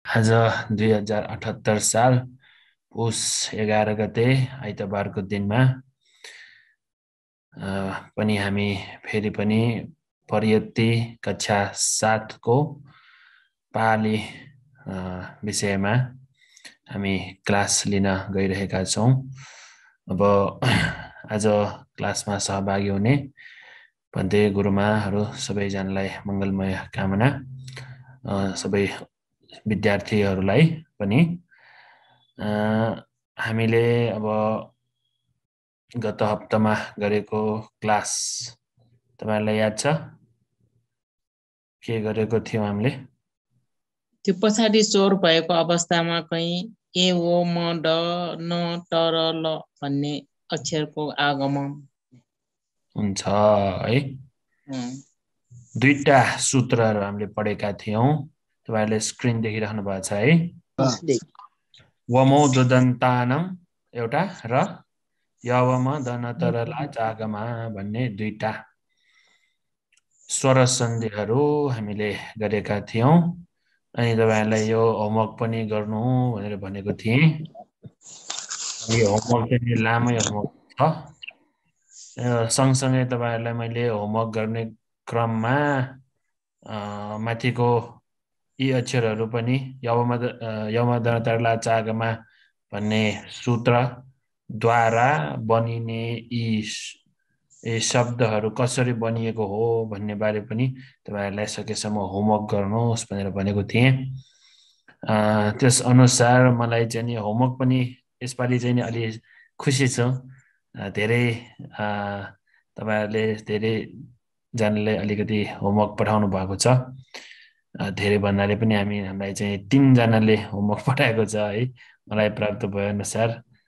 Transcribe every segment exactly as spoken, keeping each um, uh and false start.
आज दुई हजार अठहत्तर साल पुस एघार गते आइतबारको दिनमा पनि हामी फेरि पनि परियत्ति कक्षा सातको पाली विषयमा हामी क्लास लिन गइरहेका छौँ। अब आज क्लासमा सहभागी हुने भन्ते गुरुमाहरू सबैजनालाई मङ्गलमय कामना। सबै विद्यार्थीहरूलाई पनि हामीले अब गत हप्तामा गरेको क्लास तपाईहरुलाई याद छ के गरेको थियौं हामीले? त्यो पछाडी स्वर भएको अवस्थामा कहीं ए ओ म ड न ट र ल भन्ने अक्षरको आगमन हुन्छ है। दुईटा सूत्रहरू हामीले पढेका थियौं। तपाईहरुले स्क्रिन देखिराख्नु भएको छ है? वमो ददन्तानम एउटा र यवम दनतरला जागमा भन्ने दुईटा स्वर सन्धिहरू हामीले गरेका थियौं। अनि तपाईहरुलाई यो होमवर्क पनि गर्नु भनेर भनेको थिएँ। यो होमवर्क चाहिँ लामै होमवर्क छ। सँगसँगै तपाईहरुलाई मैले होमवर्क गर्ने क्रममा माथिको यी अक्षरहरू पनि यवम यवम दनतरला जागमा भन्ने सूत्र द्वारा बनिने यी यी शब्दहरू कसरी बनिएको हो भन्ने बारे पनि तपाईहरुलाई सकेसम्म होमवर्क गर्नुहोस् भनेर भनेको थिएँ। त्यस अनुसार मलाई चाहिँ नि होमवर्क पनि यसपालि चाहिँ नि अलि खुसी छु। धेरै तपाईहरुले धेरै जनाले अलिकति होमवर्क पठाउनु भएको छ। धेरै भन्नाले पनि हामी हामीलाई चाहिँ तीन जनाले होमवर्क पठाएको छ है। मलाई प्राप्त भए अनुसार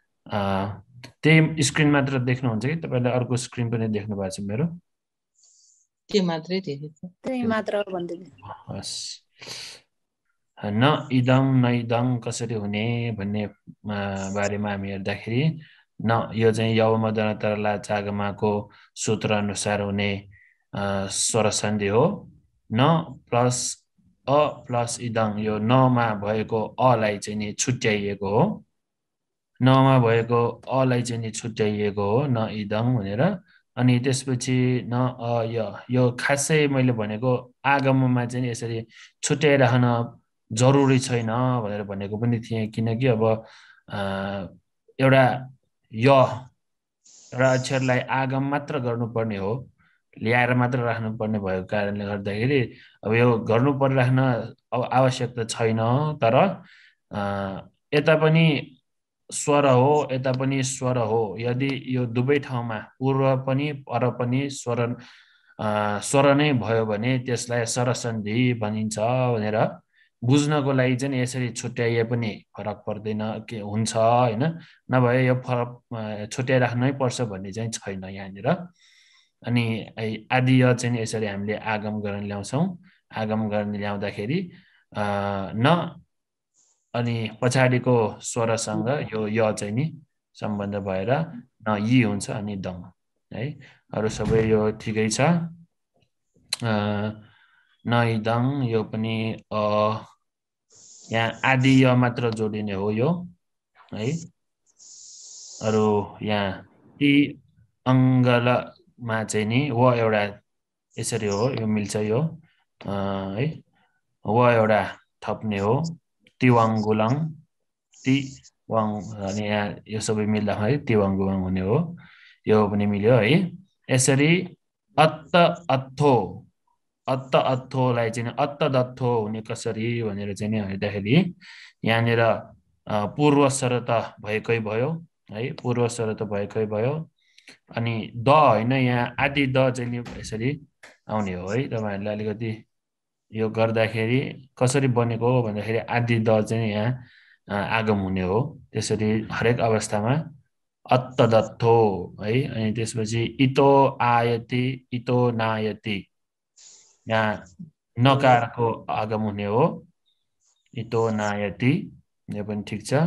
त्यही स्क्रिन मात्र देख्नुहुन्छ कि तपाईले अर्को स्क्रिन पनि देख्नु भएको छ मेरो? त्यो मात्रै देखेछ। त्यही मात्र भन्दिनु। हस्। न इदं न इदं कसरी हुने भन्ने बारेमा हामी हेर्दाखेरि न यो चाहिँ यवम दनतरला जागमाको सूत्र अनुसार हुने स्वर सन्धि हो। न प्लस अ प्लस इदं यो नमा भएको अलाई चाहिँ नि छुट्याइएको हो। नमा भएको अलाई चाहिँ नि छुट्याइएको हो न इदं भनेर। अनि त्यसपछि न अ य यो खासै मैले भनेको आगममा चाहिँ यसरी छुट्याइराख्न जरुरी छैन भनेर भनेको पनि थिएँ। किनकि अब एउटा य एउटा अक्षरलाई आगम मात्र गर्नुपर्ने हो, ल्याएर मात्र राख्नुपर्ने भएको कारणले गर्दाखेरि अब यो गर्नु परिराख्न अब आवश्यकता छैन। तर यता पनि स्वर हो यता पनि स्वर हो। यदि यो दुवै ठाउँमा पूर्व पनि पर पनि स्वर स्वर नै भयो भने त्यसलाई स्वरसन्धि भनिन्छ भनेर बुझ्नको लागि चाहिँ यसरी छुट्याइए पनि फरक पर्दैन के हुन्छ हैन। नभए यो फरक छुट्याइराख्नै पर्छ भन्ने चाहिँ छैन यहाँनिर। अनि आदि य चाहिँ यसरी हामीले आगम गर्न ल्याउँछौँ। आगम गर्न ल्याउँदाखेरि न अनि पछाडिको स्वरसँग यो य चाहिँ नि सम्बन्ध भएर न यी हुन्छ अनि दङ है। अरु सबै यो ठिकै छ। न इदं यो पनि अ यहाँ आदि य मात्र जोडिने हो यो है। अरु यहाँ ती अङ्गलमा चाहिँ नि व एउटा यसरी हो, यो मिल्छ यो है। व एउटा थप्ने हो तिवाङ्गुलङ ति वाङ अनि यहाँ यो सबै मिल्दाखेरि तिवाङ्गुवाङ हुने हो। यो पनि मिल्यो है। यसरी अत्त अत्थो अत्त अत्थोलाई चाहिँ अत्त दत्थो हुने कसरी भनेर चाहिँ हेर्दाखेरि यहाँनिर पूर्व स्वर त भएकै भयो है। पूर्व स्वर त भएकै भयो। अनि द होइन यहाँ आदि द चाहिँ यसरी आउने हो है। तपाईहरुले अलिकति यो गर्दाखेरि कसरी बनेको हो भन्दाखेरि आदि द चाहिँ यहाँ आगम हुने हो। त्यसरी हरेक अवस्थामा अत्त दत्थो है। अनि त्यसपछि इतो आयति इतो नायति यहाँ नकारको आगम हुने हो इतो नायति। यो पनि ठिक छ।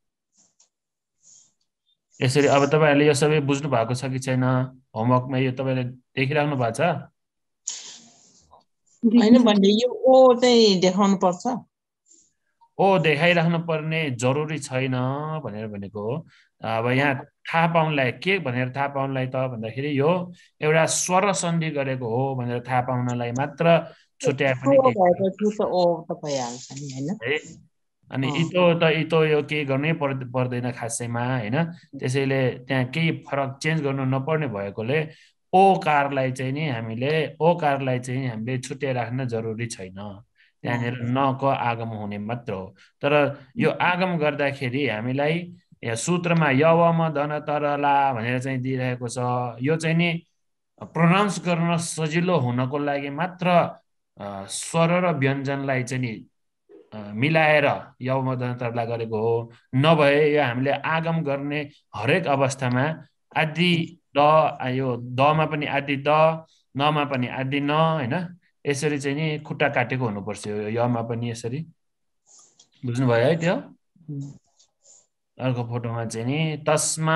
यसरी अब तपाईहरुले यो सबै बुझ्नु भएको छ कि छैन? होमवर्कमा यो तपाईले देखिराख्नु भएको छ? हैन भन्ने यो ओ चाहिँ देखाउनु पर्छ। ओ देखाइराख्नु पर्ने जरुरी छैन भनेर भनेको हो। अब यहाँ थाहा पाउनलाई के भनेर थाहा पाउनलाई त भन्दाखेरि यो एउटा स्वर सन्धि गरेको हो भनेर थाहा पाउनलाई मात्र छुट्याए पनि तो केही भएपछि त ओ त भइहाल्छ नि हैन। है। अनि इतो त इतो यो केही गर्नै पर्द पर्दैन खासैमा होइन। त्यसैले त्यहाँ केही फरक चेन्ज गर्नु नपर्ने भएकोले ओकारलाई चाहिँ नि हामीले ओकारलाई चाहिँ हामीले छुट्याइराख्न जरुरी छैन। त्यहाँनिर नको आगम हुने मात्र हो। तर यो आगम गर्दाखेरि हामीलाई यहाँ सूत्रमा यवम धन तरला भनेर चाहिँ दिइरहेको छ। यो चाहिँ नि प्रोनाउन्स गर्न सजिलो हुनको लागि मात्र स्वर र व्यञ्जनलाई चाहिँ नि मिलाएर यवमदनतरला गरेको हो। नभए यो हामीले आगम गर्ने हरेक अवस्थामा आदि द यो दमा पनि आदि द नमा पनि आदि न होइन यसरी चाहिँ नि खुट्टा काटेको हुनुपर्छ। यो यमा पनि यसरी बुझ्नुभयो है। त्यो अर्को फोटोमा चाहिँ नि तस्मा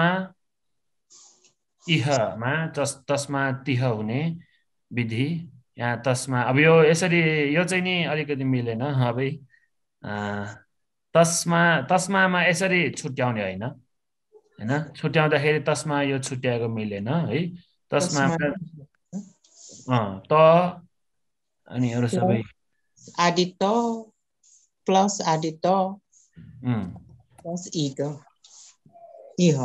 इहमा तस तस्मा तिह हुने विधि यहाँ तस्मा अब यो यसरी यो चाहिँ नि अलिकति मिलेन अब तस्मा तस्मामा यसरी छुट्याउने होइन होइन छुट्याउँदाखेरि तस्मा यो छुट्याएको मिलेन है। तस्मामा त अनि अरू सबै आदि त प्लस आदि त प्लस इ त इह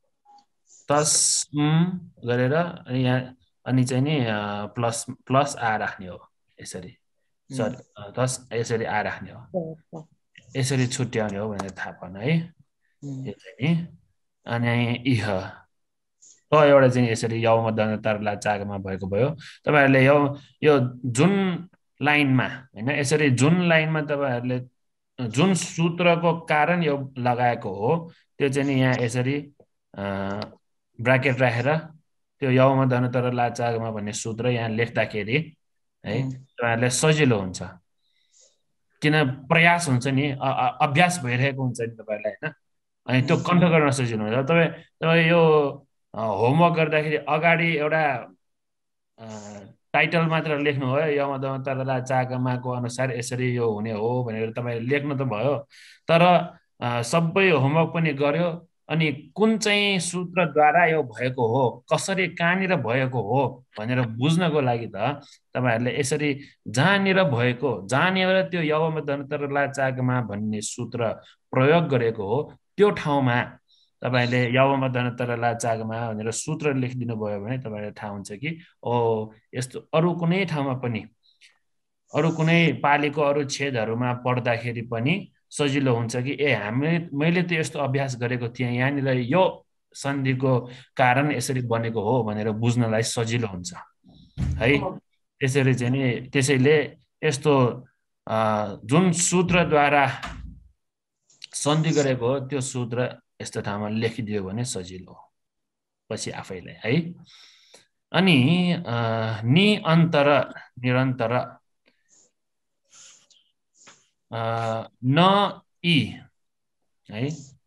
तस्म गरेर अनि यहाँ अनि चाहिँ नि प्लस प्लस आ राख्ने हो यसरी। सरी तस यसरी आ राख्ने हो यसरी छुट्याउने हो भनेर थाहा पाउनु है। यो चाहिँ नि अनि इह त एउटा चाहिँ यसरी यौम दन तरला चागमा भएको भयो। तपाईँहरूले यो यो जुन लाइनमा होइन यसरी जुन लाइनमा तपाईँहरूले जुन सूत्रको कारण यो लगाएको हो त्यो चाहिँ नि यहाँ यसरी ब्राकेट राखेर त्यो यौम दन तरला चागमा भन्ने सूत्र यहाँ लेख्दाखेरि है तपाईँहरूलाई सजिलो हुन्छ। किन प्रयास हुन्छ नि अभ्यास भइरहेको हुन्छ नि तपाईँहरूलाई होइन। अनि त्यो कण्ठ गर्न सजिलो हुन्छ। तपाईँ तपाईँ यो होमवर्क गर्दाखेरि अगाडि एउटा टाइटल मात्र लेख्नु भयो यम दम तरला चागमाको अनुसार यसरी यो हुने हो भनेर तपाईँले लेख्नु त भयो। तर सबै होमवर्क पनि गर्यो अनि कुन चाहिँ सूत्रद्वारा यो भएको हो कसरी कहाँनिर भएको हो भनेर बुझ्नको लागि त तपाईँहरूले यसरी जहाँनिर भएको जहाँनिर त्यो यवम दन तरला चागमा भन्ने सूत्र प्रयोग गरेको हो त्यो ठाउँमा तपाईँले यवम दन तरला चागमा भनेर सूत्र लेखिदिनु भयो भने तपाईँलाई थाहा हुन्छ कि ओ यस्तो अरू कुनै ठाउँमा पनि अरू कुनै पालीको अरू छेदहरूमा पढ्दाखेरि पनि सजिलो हुन्छ कि ए हामीले मैले त यस्तो अभ्यास गरेको थिएँ यहाँनिर यो सन्धिको कारण यसरी बनेको हो भनेर बुझ्नलाई सजिलो हुन्छ है। त्यसरी चाहिँ नि त्यसैले यस्तो जुन सूत्रद्वारा सन्धि गरेको हो त्यो सूत्र यस्तो ठाउँमा लेखिदियो भने सजिलो हो पछि आफैलाई है। अनि नि अन्तर निरन्तर न इ है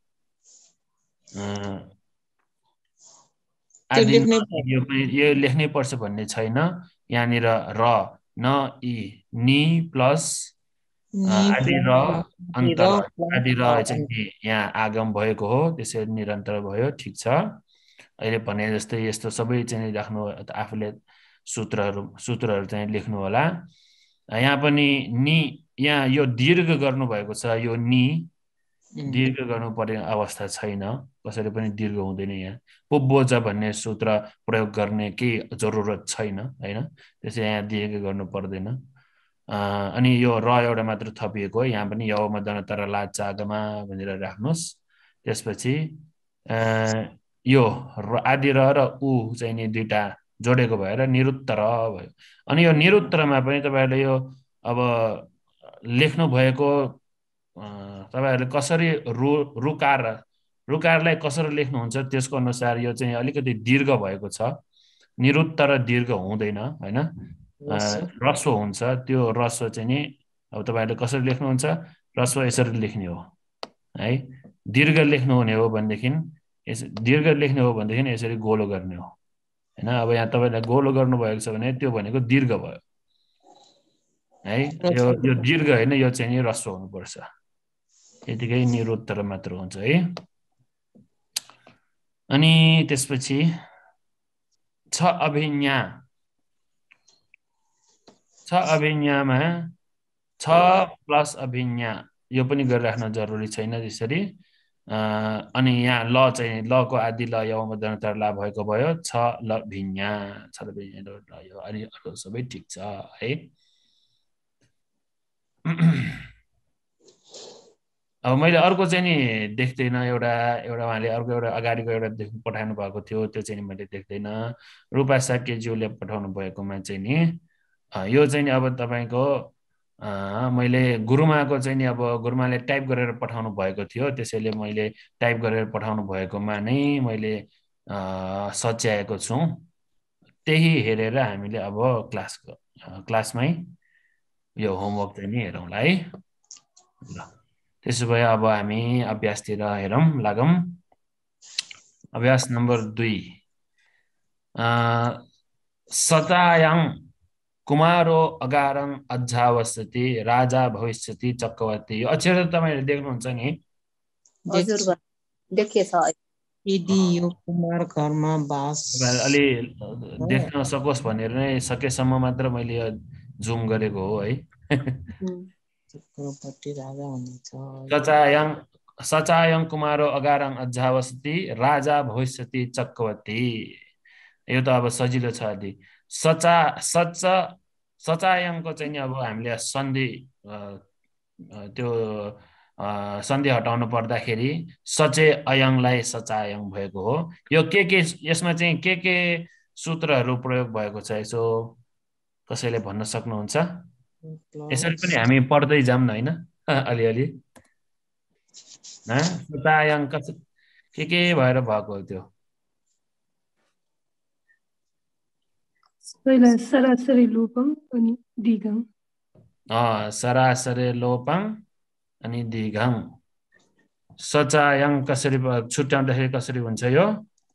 आदि यो लेख्नै पर्छ भन्ने छैन। यहाँनिर र न इ नि प्लस आदि र अन्तर आदि र चाहिँ यहाँ आगम भएको हो त्यसरी निरन्तर भयो। ठिक छ। अहिले भने जस्तै यस्तो सबै चाहिँ राख्नु आफूले सूत्रहरू सूत्रहरू चाहिँ लेख्नु होला। यहाँ पनि नि यहाँ यो दीर्घ गर्नुभएको छ यो नि दीर्घ गर्नुपर्ने अवस्था छैन कसैले पनि दीर्घ हुँदैन। यहाँ पुब्बोज भन्ने सूत्र प्रयोग गर्ने केही जरुरत छैन होइन त्यसै यहाँ दीर्घ गर्नु पर्दैन। अनि यो र एउटा मात्र थपिएको हो यहाँ पनि यवम दन तरला चागमा भनेर राख्नुहोस्। त्यसपछि यो आदि र र उ चाहिँ नि दुईटा जोडेको भएर निरुत्तर भयो। अनि यो निरुत्तरमा पनि तपाईँहरूले यो अब लेख्नु भएको तपाईँहरूले कसरी रु रुकार रुकारलाई कसरी लेख्नुहुन्छ त्यसको अनुसार यो चाहिँ अलिकति दीर्घ भएको छ। निरुत्तर दीर्घ हुँदैन होइन रस्व हुन्छ। त्यो रस्व चाहिँ नि अब तपाईँहरूले कसरी लेख्नुहुन्छ रस्व यसरी लेख्ने हो है। दीर्घ लेख्नुहुने हो भनेदेखि यस दीर्घ लेख्ने हो भनेदेखि यसरी गोलो गर्ने हो होइन। अब यहाँ तपाईँलाई गोलो गर्नुभएको छ भने त्यो भनेको दीर्घ भयो है। यो यो दीर्घ होइन यो चाहिँ नि रस्व हुनुपर्छ यतिकै निरुत्तर मात्र हुन्छ है। अनि त्यसपछि छ अभिज्ञा छ अभिज्ञामा छ प्लस अभिज्ञा यो पनि गरिराख्न जरुरी छैन त्यसरी। अनि यहाँ ल चाहिँ लको आदि ल यौँ मध्यन्तर ला भएको भयो छ ल भिज्ञा छ ल भिज्ञा ल यो अनि अरू सबै ठिक छ है। अब मैले अर्को चाहिँ नि देख्दैन एउटा एउटा उहाँले अर्को एउटा अगाडिको एउटा देख्नु पठाउनु भएको थियो त्यो चाहिँ नि मैले देख्दैन। रूपा साक्यज्यूले पठाउनु भएकोमा चाहिँ नि यो चाहिँ नि अब तपाईँको मैले गुरुमाको चाहिँ नि अब गुरुमाले टाइप गरेर पठाउनु भएको थियो त्यसैले मैले टाइप गरेर पठाउनु भएकोमा नै मैले सच्याएको छु। त्यही हेरेर हामीले अब क्लासको क्लासमै यो होमवर्क चाहिँ नि हेरौँला है। ल त्यसो भए अब हामी अभ्यासतिर हेरौँ लागौँ। अभ्यास नम्बर दुई सचायाङ कुमारो अगारङ अझावसति राजा भविष्यति चक्रवर्ती यो अक्षर तपाईहरुले देख्नुहुन्छ नि? हजुर देखेछ। यदि यो कुमार घरमा बास अलि देख्न सकोस् भनेर नै सकेसम्म मात्र मैले जुम गरेको हो है। चक्रवर्ती राजा हुनेछ। सचायाङ सचायाङ कुमारो अगारङ अझावसति राजा भविष्यति चक्रवर्ती यो त अब सजिलो छ अलि। सचा सच सचायाङको चाहिँ नि अब हामीले सन्धि त्यो सन्धि हटाउनु पर्दाखेरि सचे अयङलाई सचायङ भएको हो। यो के के यसमा चाहिँ के के सूत्रहरू प्रयोग भएको छ यसो कसैले भन्न सक्नुहुन्छ? यसरी पनि हामी पढ्दै जाऊँ न हैन अलिअलि। ह सचायङ के के भएर भएको हो त्यो? पहिला सरासरी लोपङ अनि दिगङ। अ सरासरी लोपङ अनि दिगङ। सचायङ कसरी छुट्याउँदाखेरि कसरी हुन्छ यो?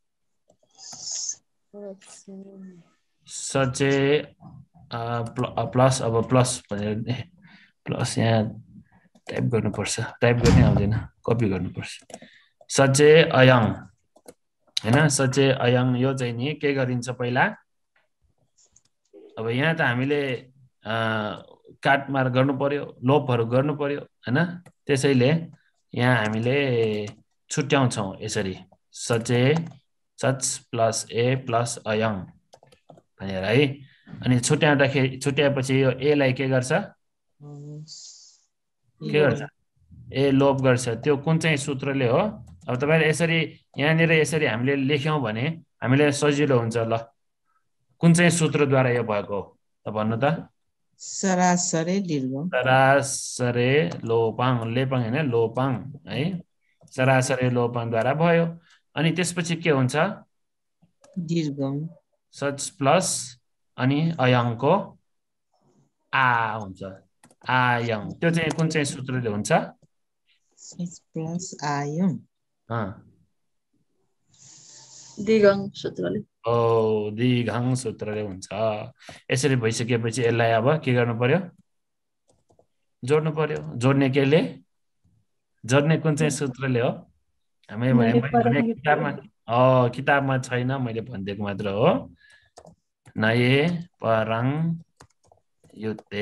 सचे प्लस अब प्लस भनेर प्लस यहाँ टाइप गर्नुपर्छ टाइप गर्ने आउँदैन कपी गर्नुपर्छ। सचे अयङ हैन सचे अयङ यो चाहिँ नि के गरिन्छ पहिला अब यहाँ त हामीले काटमार गर्नु पर्यो लोपहरू गर्नु पर्यो हैन त्यसैले यहाँ हामीले छुट्याउँछौं यसरी सचे सच प्लस ए प्लस अयङ भनेर है। अनि छुट्याउँदाखेरि छुट्याएपछि यो ए लाई के गर्छ के गर्छ ए लोप गर्छ। त्यो कुन चाहिँ सूत्रले हो? अब तपाईले यसरी यहाँनिर यसरी हामीले लेख्यौं भने हामीलाई सजिलो हुन्छ। ल कुन चाहिँ सूत्रद्वारा यो भएको हो त भन्नु त? सरासरी दीर्घम सरासरी लोपाङ लेपाङ हैन लोपाङ है सरासरी लोपाङद्वारा भयो। अनि त्यसपछि के हुन्छ दीर्घम सच प्लस अनि अयङको आ हुन्छ आयङ। त्यो चाहिँ कुन चाहिँ सूत्रले हुन्छ? सच प्लस आयङ अ दिगङ सूत्रले। ओ दिगङ सूत्रले हुन्छ। यसरी भइसकेपछि यसलाई अब के गर्नु पर्यो? जोड्नु पर्यो। जोड्ने केले जोड्ने कुन चाहिँ सूत्रले हो? हामी भने किताबमा अ किताबमा छैन मैले भनिदिएको मात्र हो। नये परङ युते।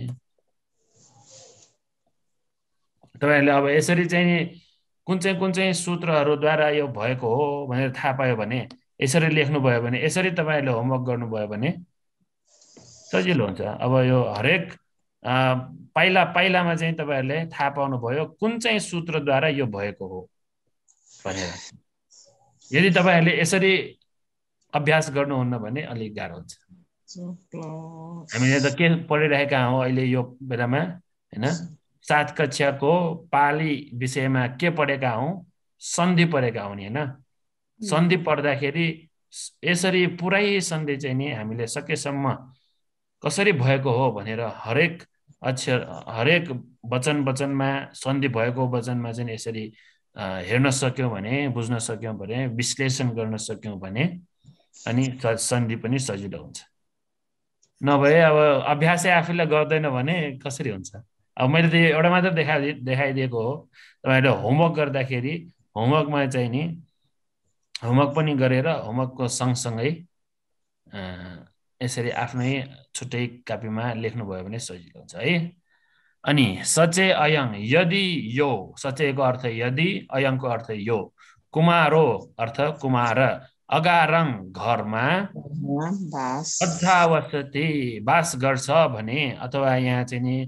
तपाईहरुले अब यसरी चाहिँ कुन चाहिँ कुन चाहिँ सूत्रहरूद्वारा यो भएको हो भनेर थाहा पायो भने यसरी लेख्नु भयो भने यसरी तपाईहरुले होमवर्क गर्नु भयो भने सजिलो हुन्छ। अब यो हरेक पाइला पाइलामा चाहिँ तपाईहरुले थाहा पाउनु भयो कुन चाहिँ सूत्रद्वारा यो भएको हो भनेर। यदि तपाईहरुले यसरी अभ्यास गर्नुहुन्न भने अलि गाह्रो हुन्छ। हामीले त के पढिरहेका हौं अहिले यो बेलामा हैन? सात कक्षाको पाली विषयमा के पढेका हौं? सन्धि पढेका हौं नि हैन? सन्धि पढ्दाखेरि यसरी पुरै सन्धि चाहिँ नि हामीले सकेसम्म कसरी भएको हो भनेर हरेक अक्षर हरेक वचन वचनमा सन्धि भएको वचनमा चाहिँ यसरी हेर्न सक्यौं भने बुझ्न सक्यौं भने विश्लेषण गर्न सक्यौं भने अनि सन्धि पनि सजिलो हुन्छ। नभए अब अभ्यासै आफूले गर्दैन भने कसरी हुन्छ? अब मैले त एउटा मात्र देखा देखाइदिएको हो तपाईहरुले होमवर्क गर्दाखेरि होमवर्कमा चाहिँ नि होमवर्क पनि गरेर होमवर्कको सँगसँगै यसरी आफ्नै छुट्टै कापीमा लेख्नु भयो भने सजिलो हुन्छ है अनि सचे अयं यदि यो सचेको अर्थ यदि अयंको अर्थ यो कुमारो अर्थ कुमार अगारङ घरमा अध्यावसति बास गर्छ भने अथवा यहाँ चाहिँ नि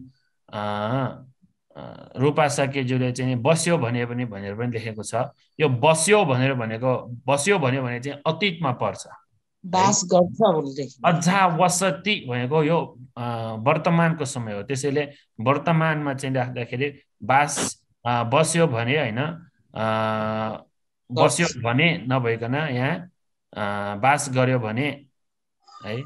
रूपा साकेजुले चाहिँ बस्यो भने पनि भनेर पनि लेखेको छ यो बस्यो भनेर भनेको बस्यो भन्यो भने चाहिँ अतीतमा पर्छ बास गर्छ भन्दै अध्यावसति भनेको यो वर्तमानको समय हो त्यसैले वर्तमानमा चाहिँ राख्दाखेरि बास बस्यो भने हैन बस्यो भने नभइकन यहाँ बास गर्यो भने है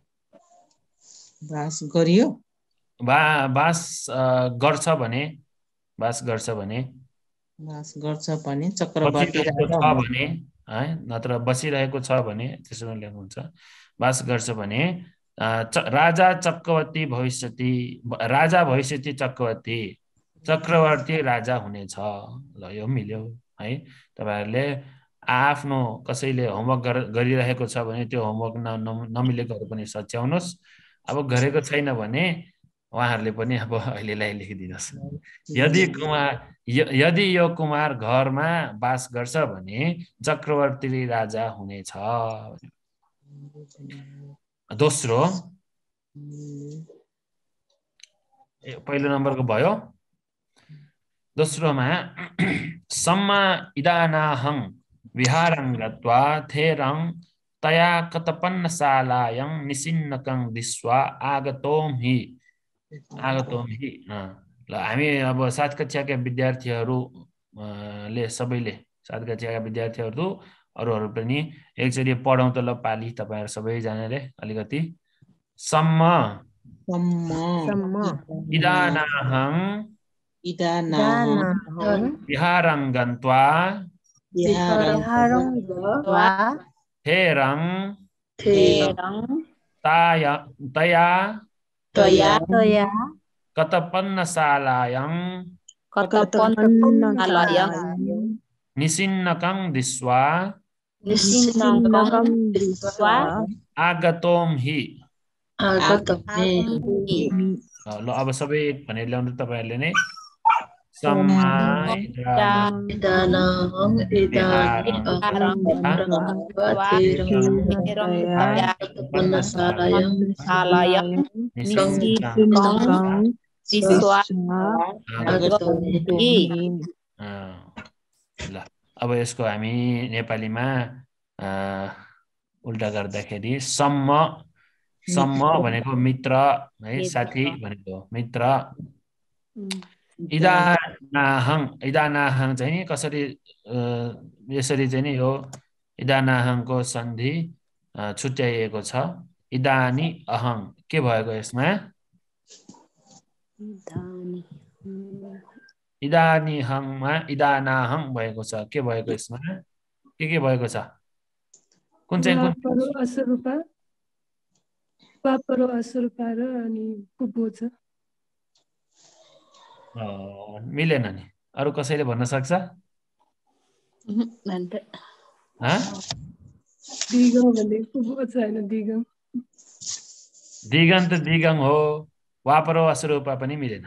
बास गरियो बा बास गर्छ भने बास गर्छ भने बास गर्छ भने चक्रवर्ती राजा छ भने है नत्र बसिरहेको छ भने त्यसमा लेख्नुहुन्छ बास गर्छ भने राजा चक्रवर्ती भविष्यति राजा भविष्यति चक्रवर्ती चक्रवर्ती राजा हुनेछ ल यो मिल्यो है तपाईहरुले आफ्नो कसैले होमवर्क गरिरहेको छ भने त्यो होमवर्क नमिलेकोहरु पनि सच्याउनुस् अब गरेको छैन भने उहाँहरुले पनि अब अहिलेलाई लेखिदिनुस् यदि कुमार यदि यो कुमार घरमा बास गर्छ भने चक्रवर्ती राजा हुनेछ दोस्रो पहिलो नम्बरको भयो दोस्रोमा सम्म इदानाहं विहारं गत्वा थेरं तया कतपन्नशालायं निसिन्नकं दिस्वा आगतों हि आगतों हि ल हामी अब सात कक्षाका विद्यार्थीहरूले सबैले सात कक्षाका विद्यार्थीहरू अरूहरू पनि एकचोटी पढौँ त ल पाली तपाईहरु सबैजनाले अलिकति सम्म सम्म इदानाहं इदानाहं विहारं गत्वा विहारं गत्वा थेरं थेरं तया तया तया तया कतपन्नशालायं कतपन्नशालायं निसिन्नकं दिस्वा निसिन्नकं दिस्वा आगतों हि आगतों हि ल अब सबै भनेर ल्याउनु तपाईहरुले नै सम्मा इदानाहं इदानाहं कतपन्नशालायं निसिन्नकं दिस्वा आगतों हि ल अब यसको हामी नेपालीमा उल्टा गर्दाखेरि सम्म सम्म भनेको मित्र है साथी भनेको मित्र इदानाहं इदानाहं चाहिँ नि कसरी यसरी चाहिँ नि यो इदानाहंको सन्धि छुट्याइएको छ इदानी अहं के भएको यसमा इदानीहंमा इदानाहं भएको छ के भएको यसमा के के भएको छ कुन चाहिँ कुन असरुपा पापरो असरुपा र अनि पुपो छ मिलेन नि अरु कसैले भन्न सक्छ ह दिगम भन्ने पुपो छैन दिगम दिगन्त दिगम हो वापरो असरुपा पनि मिलेन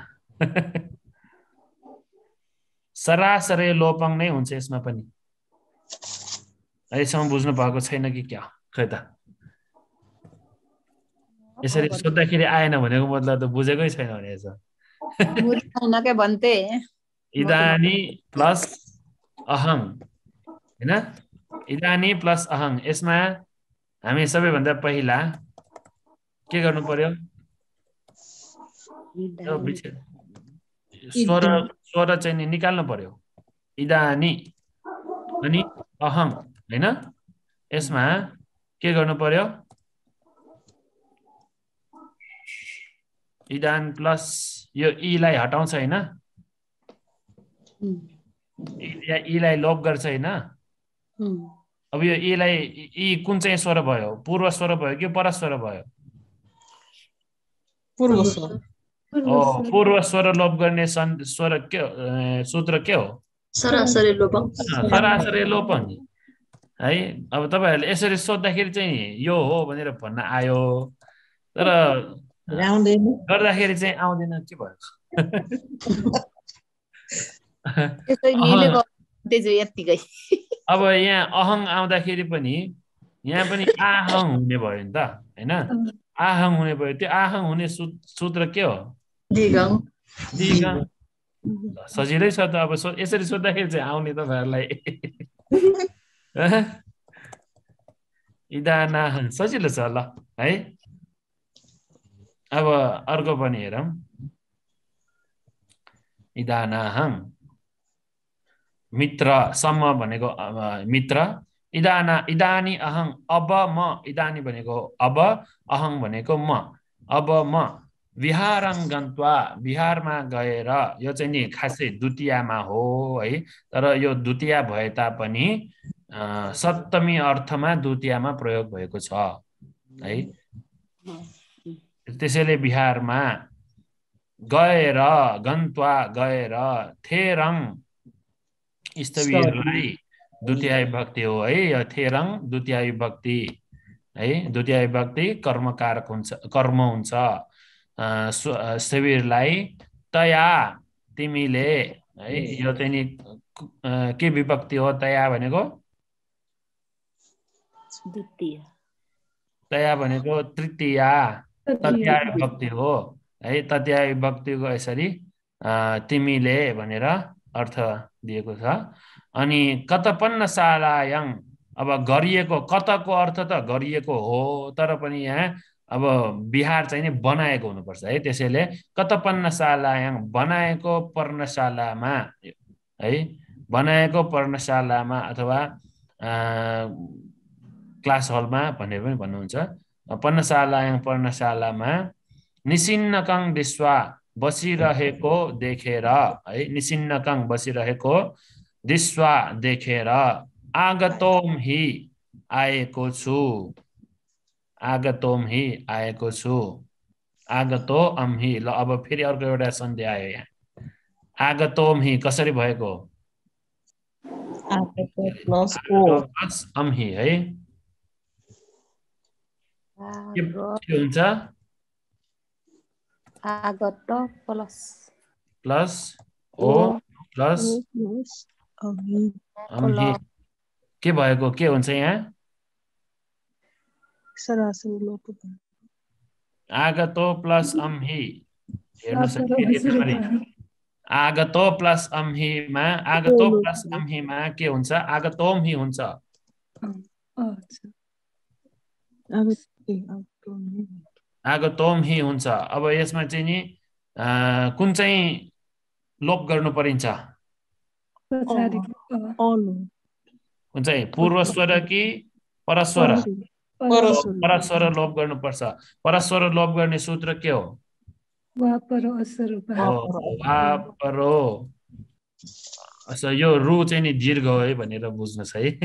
सरासरी लोपङ नै हुन्छ यसमा पनि अहिलेसम्म बुझ्नु भएको छैन कि क्या खै त यसरी सोध्दाखेरि आएन भनेको मतलब त बुझेकै छैन भनेछ के भन्थे इदानी प्लस अहं हैन इदानी प्लस अहं यसमा हामी सबैभन्दा पहिला के गर्नु पर्यो स्वर स्वर चाहिँ निकाल्नु पर्यो इदानी अनि अहं हैन यसमा के गर्नु पर्यो इदान प्लस यो ई लाई हटाउँछ हैन ई लाई लोप गर्छ हैन अब यो ई लाई ई कुन चाहिँ स्वर भयो पूर्व स्वर भयो कि पर स्वर भयो पूर्व स्वर ओ पूर्व स्वर लोप गर्ने स्वर के सूत्र के हो? सरासरी लोप सरासरी लोप नि है। अब तपाईहरुले यसरी सोध्दाखेरि चाहिँ यो हो भनेर भन्न आयो, तर गर्दाखेरि चाहिँ आउँदैन के भयो? त्यसै मिलेको त्यसै यतिकै। अब यहाँ अहङ आउँदाखेरि पनि यहाँ पनि आहङ हुने भयो नि त हैन? आहङ हुने भयो। त्यो आहङ हुने सूत्र के हो? दिगङ। दिगङ। सजिलै छ त। अब यसरी सोध्दाखेरि चाहिँ आउने तपाईहरुलाई। इदानाहङ सजिलो छ ल है। अब अर्को पनि हेरौं। इदानाहङ मित्र सम्म भनेको मित्र। इदाना इदानी अहङ अब म। इदानी भनेको अब, अहङ भनेको म। अब म विहारं गन्त्वा विहारमा गएर, यो चाहिँ नि खासै द्वितीयमा हो है। तर यो द्वितीय भए तापनि सप्तमी अर्थमा द्वितीयमा प्रयोग भएको छ है। त्यसैले विहारमा गएर, गन्त्वा गएर, थेरङ स्थविरलाई द्वितीय विभक्ति हो है। यो थेरङ द्वितीय विभक्ति है। द्वितीय विभक्ति कर्मकारक हुन्छ, कर्म हुन्छ। स्थविरलाई तया तिमीले है। यो चाहिँ नि के विभक्ति हो? तया भनेको द्वितीय। तया भनेको तृतीय तृतीय विभक्ति हो है। तृतीय विभक्तिको यसरी तिमीले भनेर अर्थ दिएको छ। अनि कतपन्नशालायाङ, अब गरिएको, कतको अर्थ त गरिएको हो, तर पनि यहाँ अब विहार चाहिँ नि बनाएको हुनुपर्छ है। त्यसैले कतपन्नशालायाङ बनाएको पर्णशालामा है। बनाएको पर्णशालामा अथवा क्लास हलमा भनेर पनि भन्नुहुन्छ। पर्णशालायाङ पर्णशालामा निसिन्नकङ दिस्वा बसिरहेको देखेर है। निसिन्नकङ बसिरहेको, दिस्वा देखेर, आगतोम हि आएको छु। आगतोम हि आएको छु। आगतो अम्हि। ल अब फेरि अर्को एउटा सन्धि आयो यहाँ। आगतोम हि कसरी भएको? आगतो प्लस ओ प्लस अम्हि है। के हुन्छ? आगत प्लस प्लस ओ प्लस अम्हि। के भएको? के हुन्छ यहाँ? सरासरी लोप। आगतो प्लस अम्हि। हेर्नुस् है। आगतो प्लस अम्हिमा, आगतो प्लस अम्हिमा के हुन्छ? आगतोम हि हुन्छ। आगतोम हि हुन्छ। अब यसमा चाहिँ नि कुन चाहिँ लोप गर्नु परिन्छ? कुन चाहिँ? पूर्व स्वर कि परस्वर? परस्वर लोप गर्नुपर्छ। परस्वर लोप गर्ने सूत्र के हो? वा परो असर वा परो। अच्छा, यो रु चाहिँ नि दीर्घ हो है भनेर बुझ्नुहोस् है।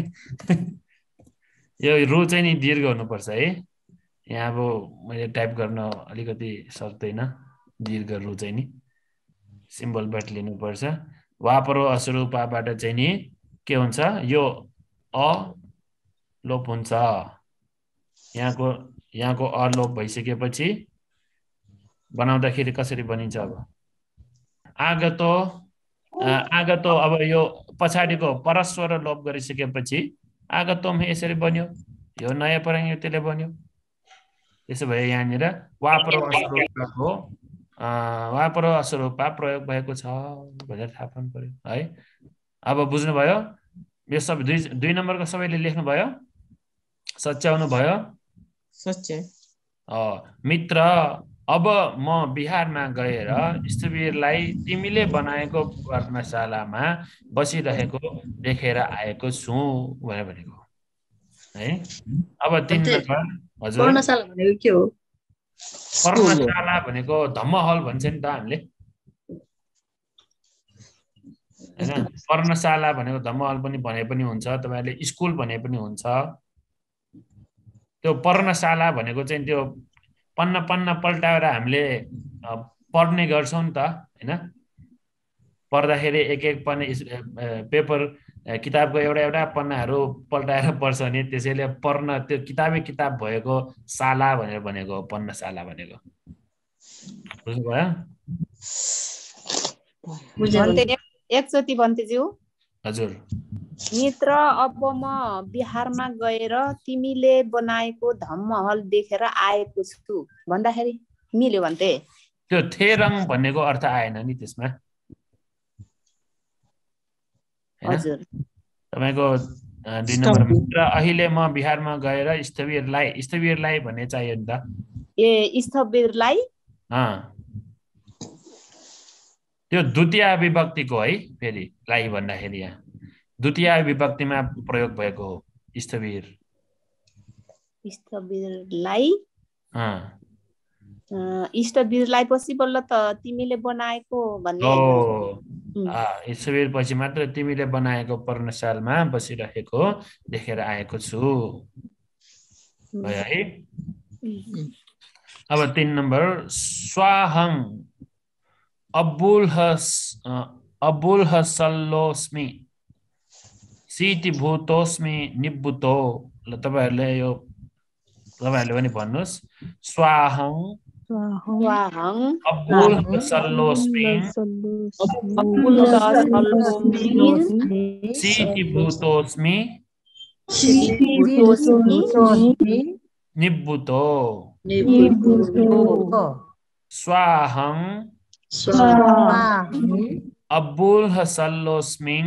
यो रु चाहिँ नि दीर्घ हुनुपर्छ है। यहाँ अब मैले टाइप गर्न अलिकति सक्दैन। दीर्घ रु चाहिँ नि सिम्बलबाट लिनुपर्छ। वापरो असरूपाबाट चाहिँ नि के हुन्छ? यो अ लोप हुन्छ। यहाँको यहाँको अ लोप भइसकेपछि बनाउँदाखेरि कसरी बनिन्छ? अब आगतो आगतो, अब यो पछाडिको परस्वर लोप गरिसकेपछि आगतोम यसरी बन्यो। यो नयाँ प्रयुक्तिले बन्यो। त्यसो भए यहाँनिर वापरो असरूपाको वापरो असरूपा प्रयोग भएको छ भनेर थाहा पाउनु पर्यो है। अब बुझ्नुभयो? यो सब दुई दुई नम्बरको सबैले लेख्नुभयो? सच्याउनु भयो? सच्चै। मित्र अब म बिहारमा गएर स्थविरलाई तिमीले बनाएको पर्णशालामा बसिरहेको देखेर आएको छु भनेर भनेको है। अब तीन नम्बर। हजुर, पर्णशाला भनेको के हो? पर्णशाला भनेको धम्महल भन्छ नि त हामीले हैन। पर्णशाला भनेको धम्महल पनि भने पनि हुन्छ, तपाईहरुले स्कुल भने पनि हुन्छ। त्यो पर्णशाला भनेको चाहिँ त्यो पन्न पन्न पल्टाएर हामीले पढ्ने गर्छौं नि त हैन पढ्दाखेरि एक एक पन्ना पेपर किताबको एउटा एउटा पन्नाहरू पल्टाएर पढ्छ नि त्यसैले पढ्न त्यो किताबै किताब भएको साला भनेर भनेको पन्नशाला भनेको बुझ्नुभयो भन्ते एकचोटि भन्तेज्यू हजुर मित्र अब म बिहारमा गएर तिमीले बनाएको धम्महल देखेर आएको छु भन्दाखेरि मिल्यो भन्ते त्यो थेरङ भन्नेको अर्थ आएन नि त्यसमा हजुर तपाईको दुई नम्बर मित्र अहिले म बिहारमा गएर स्थवीरलाई स्थवीरलाई भन्ने चाहियो नि त ए स्थवीरलाई त्यो द्वितीय विभक्तिको है फेरि लाई भन्दाखेरि यहाँ द्वितीय विभक्तिमा प्रयोग भएको हो स्थवीर स्थवीरलाई स्थवीरलाई पछि बल्ल त तिमीले बनाएको भन्ने स्थवीर पछि मात्र तिमीले बनाएको पर्णशालमा बसिरहेको देखेर आएको छु भयो है अब तीन नम्बर स्वाहङ अबुलहस अबुलहसल्लोस्मि सीति भूतोस्मि निब्बुतो ल तपाईहरुले यो तपाईहरुले पनि भन्नुस् स्वाहङ स्वाहङ अबुलहसल्लोस्मि अबुलहसल्लोस्मि सीति भूतोस्मि सीति भूतोस्मि निब्बुतो निब्बुतो स्वाहङ स्वाहङ अबुलहसल्लोस्मि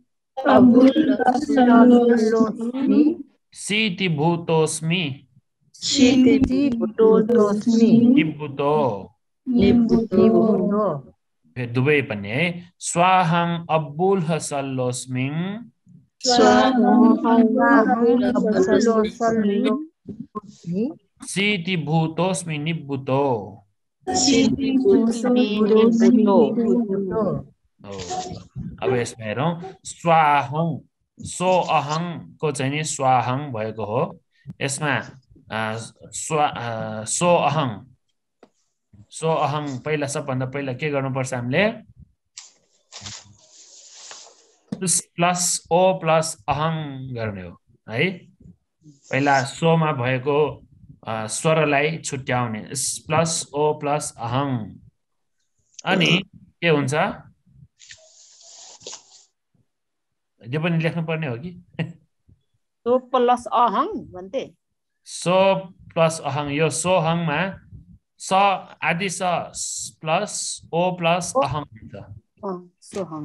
अबुलहसल्लोस्मि सीति भूतोस्मि सीति भूतोस्मि निब्बुतो निब्बुतो फेरि दुवै पनि है स्वाहङ अबुलहसल्लोस्मि स्वाहङ अबुलहसल्लोस्मि सीति भूतोस्मि निब्बुतो सीति भूतोस्मि निब्बुतो अब यसमा हेरौं स्वाहङ सो अहङ को चाहिँ नि स्वाहङ भएको हो यसमा स्वा सो अहङ सो अहङ पहिला सबभन्दा पहिला के गर्नुपर्छ हामीले प्लस ओ प्लस अहङ गर्ने हो है पहिला सोमा भएको स्वरलाई छुट्याउने प्लस ओ प्लस अहङ अनि के हुन्छ यो पनि लेख्नु पर्ने हो कि सो प्लस अहङ भन्थे सो प्लस अहङ यो सोहङमा स आदि स प्लस ओ प्लस अहङ हुन्छ सोहङ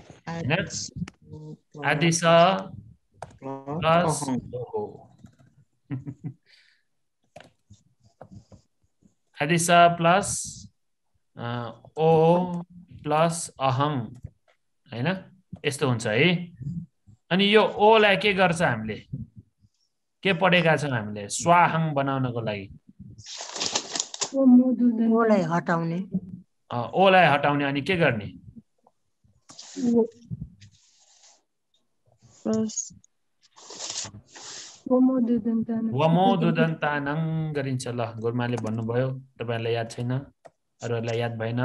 आदि स प्लस ओ आदि स प्लस ओ प्लस अहङ हैन यस्तो हुन्छ है अनि यो ओ लाई के गर्छ हामीले के पढेका छौं हामीले स्वाहङ बनाउनको लागि ओ लाई हटाउने ओ लाई हटाउने अनि के गर्ने वमोदुदन्तानङ गरिन्छ ल गुरुमाले भन्नुभयो तपाईहरुलाई याद छैन अरूहरुलाई याद भएन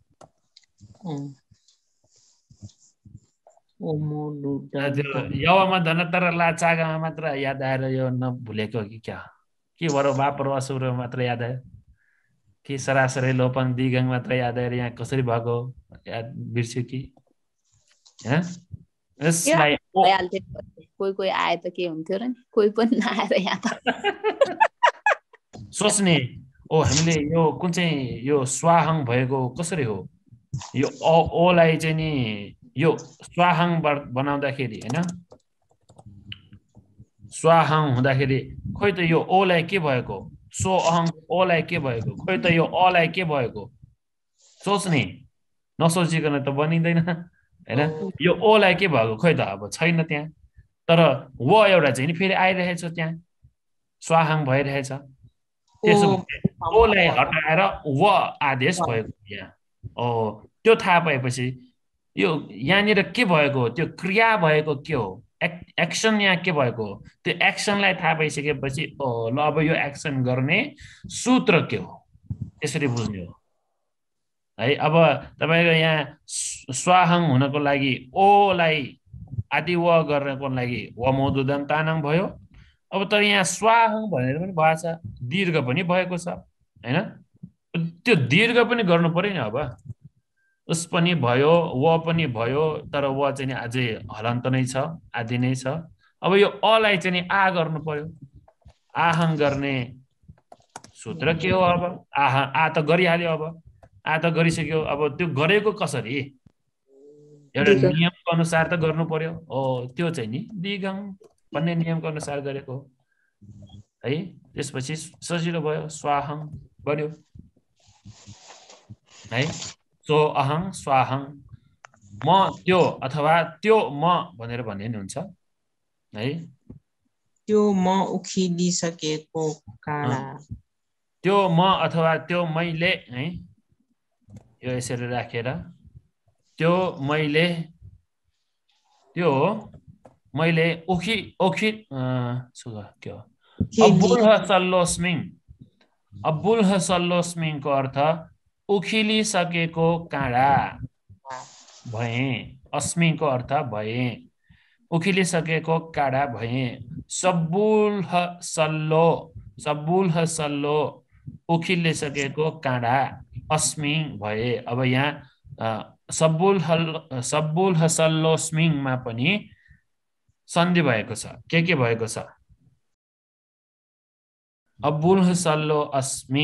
यवमा धनतर लाचागामा मात्र याद आएर यो नभुलेको कि क्या के भरो बापर असुर मात्र याद आयो कि सरासरी लोपन दिगङ मात्र याद आएर यहाँ कसरी भएको याद बिर्स्यो कि ह यसलाई कोही कोही आए त के हुन्थ्यो र नि कोही पनि नआएर यहाँ त सोच्ने ओ हामीले यो कुन चाहिँ यो स्वाहङ भएको कसरी हो यो ओ ओ लाई चाहिँ नि यो स्वाहङ बनाउँदाखेरि हैन स्वाहङ हुँदाखेरि खोइ त यो ओ लाई के भएको सो अहङ ओ लाई के भएको खोइ त यो अ लाई के भएको सोच्ने नसोचिकन त बनिदैन हैन यो ओ लाई के भएको खोइ त अब छैन त्यहाँ तर व एउटा चाहिँ नि फेरि आइरहेछ त्यहाँ स्वाहङ भइरहेछ त्यसो ओ लाई हटाएर व आदेश भएको यहाँ ओ त्यो थाहा पाएपछि यो यहाँनिर के भएको त्यो क्रिया भएको के हो एक्सन यहाँ के भएको हो त्यो एक्सनलाई थाहा पाइसकेपछि ओ ल अब यो एक्सन गर्ने सूत्र के हो यसरी बुझ्ने हो है। अब तपाईको यहाँ स्वाहङ हुनको लागि ओ लाई आदि व गर्नको लागि व मौदुदम तानाङ भयो। अब तर यहाँ स्वाहङ भनेर पनि भएको छ, दीर्घ पनि भएको छ हैन। त्यो दीर्घ पनि गर्नु पर्यो नि। अब उस पनि भयो, व पनि भयो, तर व चाहिँ अझै हलन्त नै छ, आदि नै छ। अब यो अ लाई चाहिँ आ गर्नु पर्यो। आहङ गर्ने सूत्र के हो? अब आह आ त गरिहाल्यो। अब आ त गरिसक्यो। अब त्यो गरेको कसरी? एउटा नियमको अनुसार त गर्नु पर्यो। हो, त्यो चाहिँ नि दिगङ भन्ने नियमको अनुसार गरेको है। त्यसपछि सजिलो भयो, स्वाहङ बन्यो है। सो अहङ स्वाहङ, म त्यो अथवा त्यो म भनेर भन्ने नि हुन्छ है। त्यो म उखिलिसकेको काँडा, त्यो म अथवा त्यो मैले है, यो यसरी राखेर त्यो मैले, त्यो मैले उखि उखि के हो? अब्बुल सल्लोस्मिङ, अब्बुल सल्लोस्मिङको अर्थ उखिलिसकेको काँडा भए। अस्मिङको अर्थ भए, उखिलिसकेको काँडा भए। सब्बुल सल्लो, सब्बुल सल्लो उखिलिसकेको काँडा अस्मिङ भए। अब यहाँ सब्बुल हल सब्बुल सल्लोस्मिङमा पनि सन्धि भएको छ। के के भएको छ? अब्बुल सल्लो अस्मि,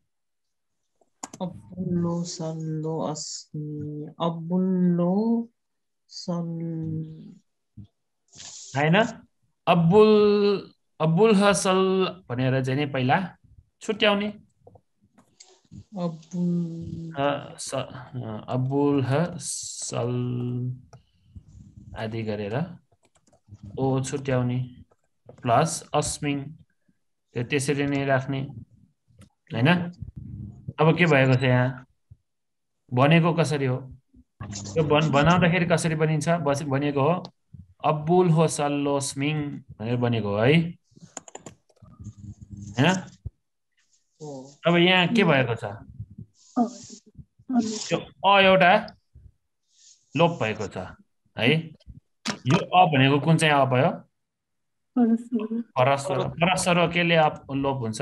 अब्बुल्लो सल्लो अस्मि, अब्बुल्लो सल हैन। अब्बुल अब्बुल हसल भनेर चाहिँ नि पहिला छुट्याउने। अब्बुल अब्बुल हसल आदि गरेर ओ छुट्याउने प्लस अस्मिङ, त्यो त्यसरी नै राख्ने हैन। अब के भएको छ यहाँ? बनेको कसरी हो? यो बन बनाउँदाखेरि कसरी बनिन्छ? बस बनेको हो अब्बुल हो सल्लोस्मिङ भनेर बनेको है हैन। अब यहाँ के भएको छ? यो अ एउटा लोप भएको छ है। यो अ भनेको कुन चाहिँ अ भयो? परस्वर। परस्वर केले लोप हुन्छ?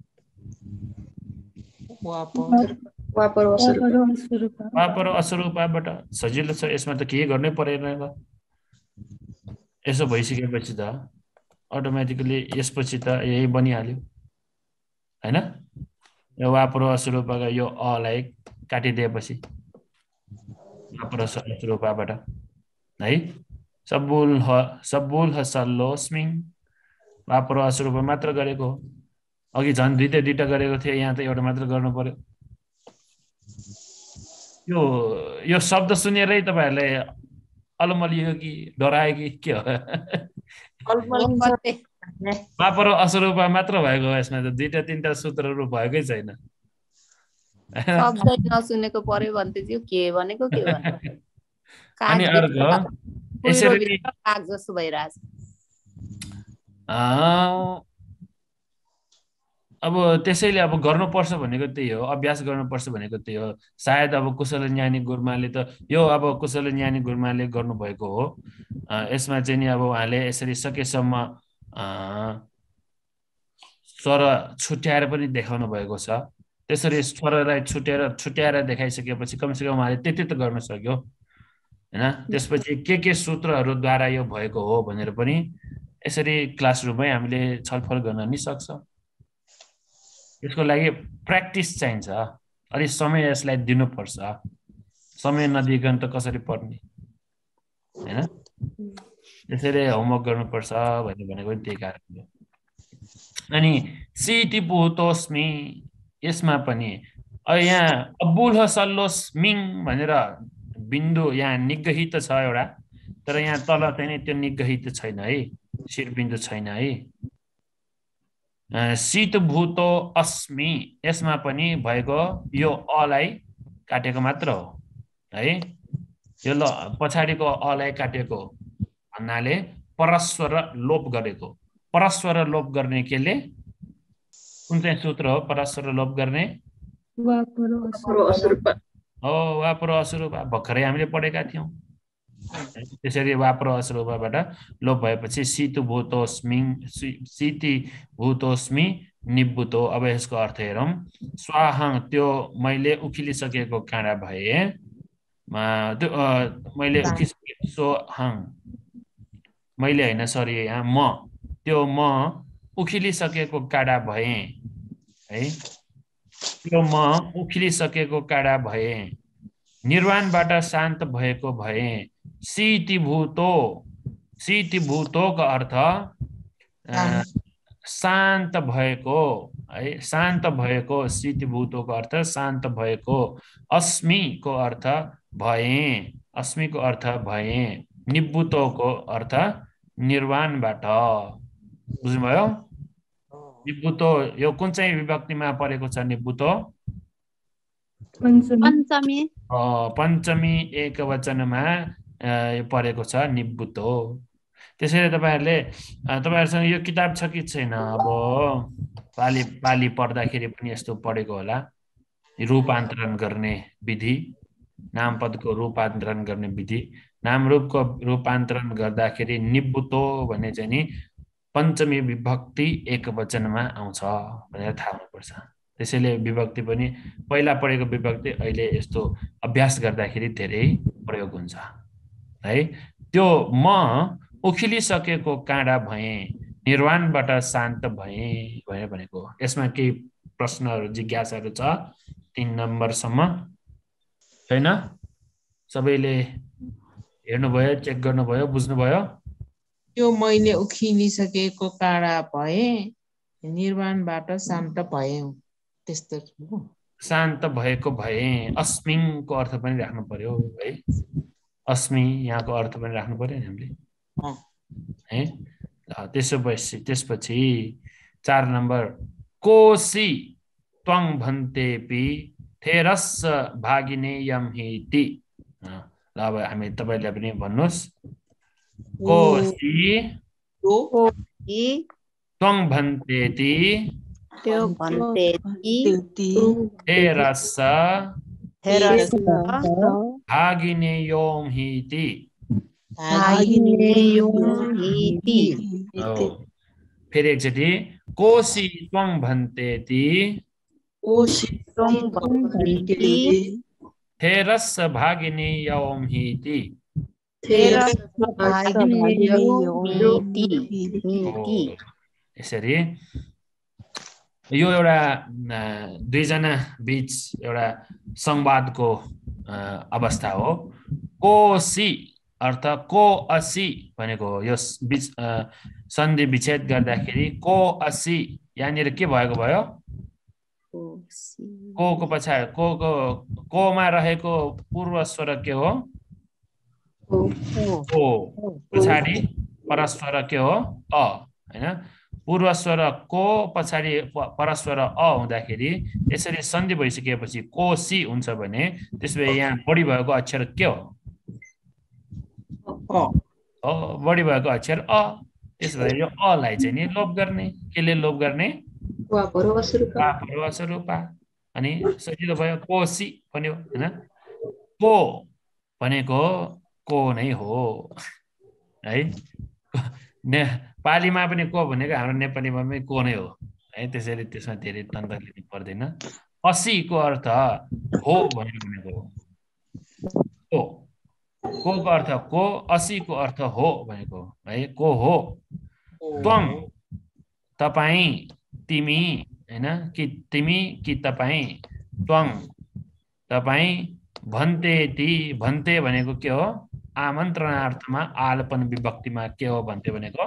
वापर असरूपाबाट। सजिलो छ, यसमा त केही गर्नै परेन। यसो भइसकेपछि त अटोमेटिकली यसपछि त यही बनिहाल्यो हैन। यो वापर असरूपाका यो अ लाई काटिदिएपछि वापर असरूपाबाट है। सब्बुल ह सब्बुल हसल्लोस्मिङ, वापर असरूपा मात्र गरेको। अघि झन् दुईटा दुईटा गरेको थियो, यहाँ त एउटा मात्र गर्नु पर्यो। यो यो शब्द सुनेरै तपाईहरुलाई अलमलियो कि डरायो कि के हो? वापर असरूपा मात्र भएको, यसमा त दुईटा तीनटा सूत्रहरू भएकै छैन। शब्दै नसुनेको पर्यो भन्थे चाहिँ के भनेको के भन्नु? अनि अर्को यसरी काग जस्तो भइराछ। अब त्यसैले अब गर्नुपर्छ भनेको त्यही हो, अभ्यास गर्नुपर्छ भनेको त्यही हो। सायद अब कुशल ज्ञानी गुरुमाले त यो अब कुशल ज्ञानी गुरुमाले गर्नुभएको हो। यसमा चाहिँ नि अब उहाँले यसरी सकेसम्म स्वर छुट्याएर पनि देखाउनु भएको छ। त्यसरी स्वरलाई छुट्याएर छुट्याएर देखाइसकेपछि कमसेकम उहाँले त्यति त गर्न सक्यो हैन। त्यसपछि के के सूत्रहरूद्वारा यो भएको हो भनेर पनि यसरी क्लासरुममै हामीले छलफल गर्न नि सक्छ। यसको लागि प्र्याक्टिस चाहिन्छ, अलि समय यसलाई दिनुपर्छ। समय नदिइकन त कसरी पढ्ने हैन। त्यसैले होमवर्क गर्नुपर्छ भन्ने भनेको पनि त्यही कारण हो। अनि सिटी पुतोस्मि, यसमा पनि यहाँ अब्बुल सल्लोस्मिङ भनेर बिन्दु यहाँ निगहित छ एउटा, तर यहाँ तल चाहिँ नि त्यो निगहित छैन है, शिर बिन्दु छैन है। शीत भूतो अस्मि, यसमा पनि भएको यो अ लाई काटेको मात्र हो है। यो ल पछाडिको अ लाई काटेको भन्नाले परस्वर लोप गरेको। परस्वर लोप गर्ने केले कुन चाहिँ सूत्र हो? परस्वर लोप गर्ने हो वापर असुरूपा भर्खरै हामीले पढेका थियौँ। त्यसरी वापर असुरूपाबाट लोप भएपछि सितु भूतोस्मि सिति भूतोस्मि निभूतो। अब यसको अर्थ हेरौँ। स्वाहाङ त्यो मैले उखिलिसकेको काँडा भए त्यो मैले उखिसकेको सोहाङ मैले होइन सरी यहाँ म त्यो म उखिलिसकेको काँडा भए है त्यो म उखिलिसकेको काँडा भए निर्वाणबाट शान्त भएको भए शीतिभूतो शीतिभूतोको अर्थ शान्त भएको है शान्त भएको शीतिभूतोको अर्थ शान्त भएको अस्मिको अर्थ भए अस्मिको अर्थ भए निभूतोको अर्थ निर्वाणबाट बुझ्नुभयो निभूतो यो कुन चाहिँ विभक्तिमा परेको छ निभूतो पञ्चमी पञ्चमी एकवचनमा परेको छ निभूतो त्यसैले तपाईहरुले तपाईहरुसँग यो किताब छ कि छैन अब पाली पाली पढ्दाखेरि पनि यस्तो पढेको होला रूपान्तरण गर्ने विधि नामपदको रूपान्तरण गर्ने विधि नाम रूपको रूपान्तरण गर्दाखेरि निभूतो भन्ने चाहिँ नि पञ्चमी विभक्ति एकवचनमा आउँछ भनेर थाहा हुनुपर्छ त्यसैले विभक्ति पनि पहिला पढेको विभक्ति अहिले यस्तो अभ्यास गर्दाखेरि धेरै प्रयोग हुन्छ है त्यो म उखिलिसकेको काँडा भए निर्वाणबाट शान्त भए भनेर भनेको यसमा केही प्रश्नहरु जिज्ञासाहरु छ तीन नम्बरसम्म हैन सबैले हेर्नुभयो चेक गर्नुभयो बुझ्नुभयो त्यो मैले उखिलिसकेको काँडा भए निर्वाणबाट शान्त भए त्यस्तो शान्त भएको भए अस्मिङको अर्थ पनि राख्नु पर्यो है अस्मि यहाँको अर्थ पनि राख्नु पर्यो नि हामीले है त्यसो भएपछि त्यसपछि चार नम्बर कोसी त्वं भन्तेपि थेरस भागिने यम हिति ल अब हामी तपाईले पनि भन्नुस् कोसी त्वं भन्तेति त्यो भन्तेति थेरस थेरस भागिने यम हिति भागिने यम हिति फेरि एकचोटि कोसी त्वं भन्तेति कोसी त्वं भन्तेति थेरस भागिने यम हिति थेरस भागिने यम हिति यसरी यो एउटा दुईजना बीच एउटा संवादको अवस्था हो कोसी अर्थ को असी भनेको यो बीच सन्धि विच्छेद गर्दाखेरि को असी यहाँनिर के भएको भयो को को पछाडि को को कोमा रहेको पूर्व स्वर के हो को पछाडि परस्वर के हो अ हैन पूर्व स्वर को पछाडि परस्वर अ हुँदाखेरि यसरी सन्धि भइसकेपछि कोसी हुन्छ भने त्यसले यहाँ बढी भएको अक्षर के हो अ बढी भएको अक्षर अ त्यसभएर यो अ लाई चाहिँ नि लोप गर्ने केले लोप गर्ने वापरवसरूपा अनि सजिलो भयो कोसी भन्यो हैन को भनेको को नै हो है ने पालीमा पनि को भनेको हाम्रो नेपालीमा पनि को नै हो है त्यसैले त्यसमा धेरै तन्त्र लिनु पर्दैन असी को अर्थ हो भनेर भनेको हो को को अर्थ को असी को अर्थ हो भनेको है को हो त्वं तपाई तिमी हैन कि तिमी कि तपाई त्वं तपाई भन्तेति भन्ते भनेको के हो आमन्त्रणार्थमा आलपन विभक्तिमा के हो भन्ते भनेको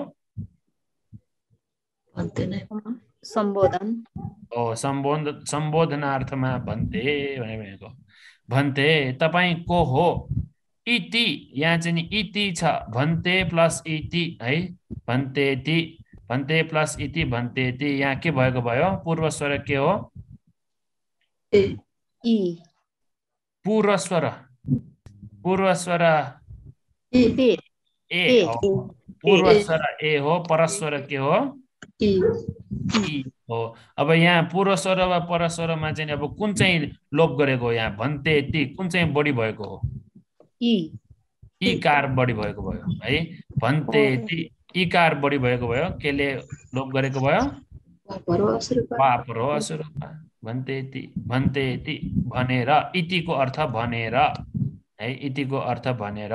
भन्ते नै सम्बोधन ओ सम्बोधन सम्बोधनार्थमा भन्ते भनेको भन्ते तपाई को हो इति यहाँ चाहिँ नि इति छ भन्ते प्लस इति है भन्तेति भन्ते प्लस इति भन्तेति यहाँ के भएको भयो पूर्व स्वर के हो ए इ पूर्व स्वर पूर्व स्वर ए ए हो पूर्व स्वर ए हो परस्वर के हो इ इ हो अब यहाँ पूर्व स्वर वा पर स्वरमा चाहिँ अब कुन चाहिँ लोप गरेको हो यहाँ भन्ते ती कुन चाहिँ बढी भएको हो ई इकार बढी भएको भयो है भन्ते ती इकार बढी भएको भयो केले लोप गरेको भयो वापरो असुरूपा भन्ते ती भन्ते ती भनेर इतिको अर्थ भनेर है इतिको अर्थ भनेर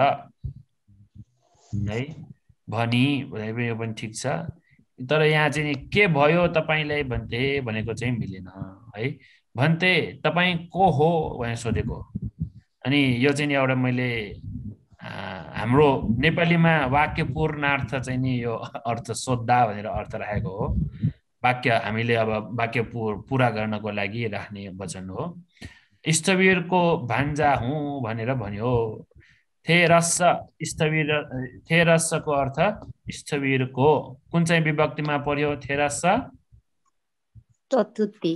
है भनी भनेको यो पनि ठिक छ तर यहाँ चाहिँ के भयो तपाईलाई भन्ते भनेको चाहिँ मिलेन है भन्ते तपाई को हो भनेर सोधेको अनि यो चाहिँ एउटा मैले हाम्रो नेपालीमा वाक्य पूर्णार्थ चाहिँ नि यो अर्थ सोध्दा भनेर अर्थ राखेको हो वाक्य हामीले अब वाक्य पूरा गर्नको लागि राख्ने वचन हो स्थवीरको भान्जा हुँ भनेर भन्यो थेरस स्थवीर थेरसको अर्थ स्थवीरको कुन चाहिँ विभक्तिमा पर्यो थेरस चतुर्थी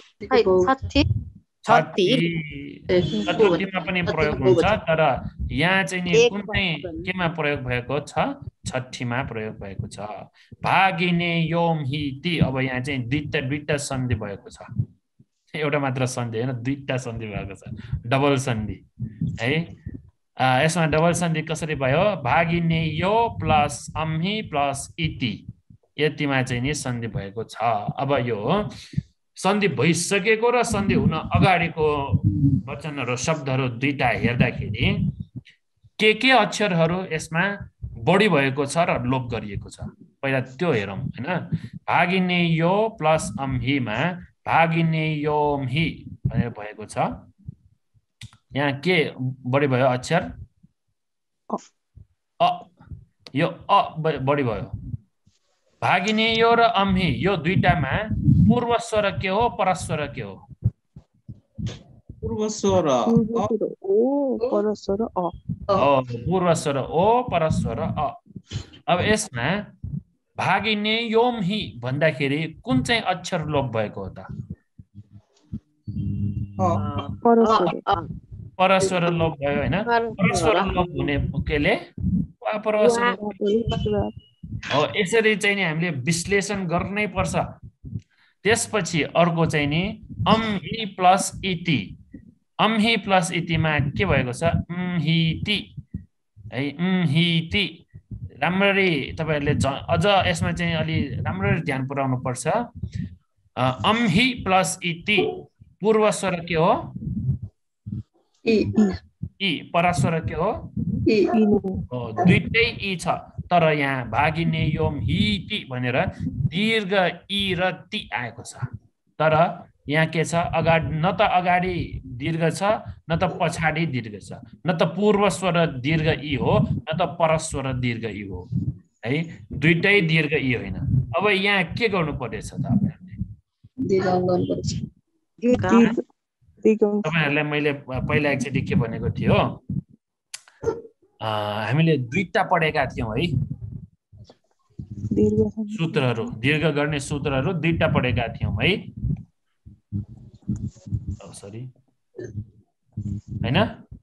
चतुर्थीमा पनि प्रयोग हुन्छ तर यहाँ चाहिँ नि कुन चाहिँ केमा प्रयोग भएको छ छठीमा प्रयोग भएको छ भागिने योम हि ती अब यहाँ चाहिँ दुईटा दुईटा सन्धि भएको छ एउटा मात्र सन्धि हैन दुईटा सन्धि भएको छ डबल सन्धि है यसमा डबल सन्धि कसरी भयो भागिने यो प्लस अम्हि प्लस इति यतिमा चाहिँ नि सन्धि भएको छ अब यो सन्धि भइसकेको र सन्धि हुन अगाडिको वचनहरु शब्दहरु दुईटा हेर्दाखेरि के के अक्षरहरु यसमा बढी भएको छ र लोप गरिएको छ पहिला त्यो हेरौं हैन भागिने यो प्लस अम्हिमा भागिने योमहि भनेर भएको छ यहाँ के बढी भयो अक्षर अ यो अ बढी भयो भागिने यो र अम्हि यो दुईटामा पूर्व स्वर के हो परस्वर के हो पूर्व स्वर ओ परस्वर अ हो पूर्व स्वर ओ परस्वर अ अब यसमा भागिने योमहि भन्दाखेरि कुन चाहिँ अक्षर लोप भएको हो त परस्वर परस्वर लोप भयो हैन परस्वर लोप हुने केले वा परस्वर हो यसरी चाहिँ नि हामीले विश्लेषण गर्नै पर्छ त्यसपछि अर्को चाहिँ नि अम्हि प्लस इति अम्हि प्लस इतिमा के भएको छ अम्हिति है अम्हिति राम्ररी तपाईहरुले अझ यसमा चाहिँ अलि राम्ररी ध्यान पुर्याउनु पर्छ अम्हि प्लस इति पूर्व स्वर के हो इ इ परस्वर के हो इ दुईटै इ छ तर यहाँ भागिने योम हिति भनेर दीर्घ इ र ति आएको छ तर यहाँ के छ अगाडि न त अगाडि दीर्घ छ न त पछाडि दीर्घ छ न त पूर्व स्वर दीर्घ इ हो न त परस्वर दीर्घ इ हो है दुईटै दीर्घ इ होइन अब यहाँ के गर्नु पर्छ त तपाईहरुले दिगाउँ गर्नुपर्छ तपाईहरुलाई मैले पहिला एकचोटि के भनेको थियो हामीले दुईटा पढेका थियौं है सूत्रहरू दीर्घ गर्ने सूत्रहरू दुईटा पढेका थियौं है सरी हैन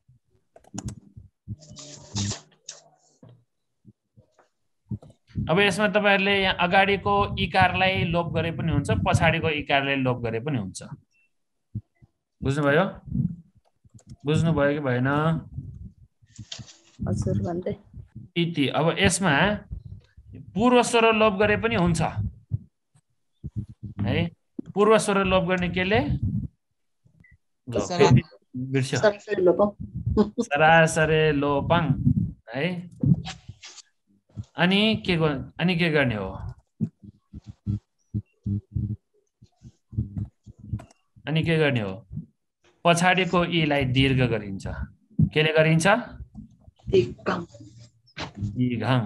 अब यसमा तपाईहरुले यहाँ अगाडिको इकारलाई लोप गरे पनि हुन्छ पछाडिको इकारलाई लोप गरे पनि हुन्छ बुझ्नुभयो बुझ्नुभयो कि भएन हजुर भन्दै इति अब यसमा पूर्व स्वर लोप गरे पनि हुन्छ है पूर्व स्वर लोप गर्ने केले सरासरी लोपम सरासरी लोपङ है अनि के अनि के गर्ने हो अनि के गर्ने हो पछाडिको इ लाई दीर्घ गरिन्छ केले गरिन्छ दिगाउँ दिगाङ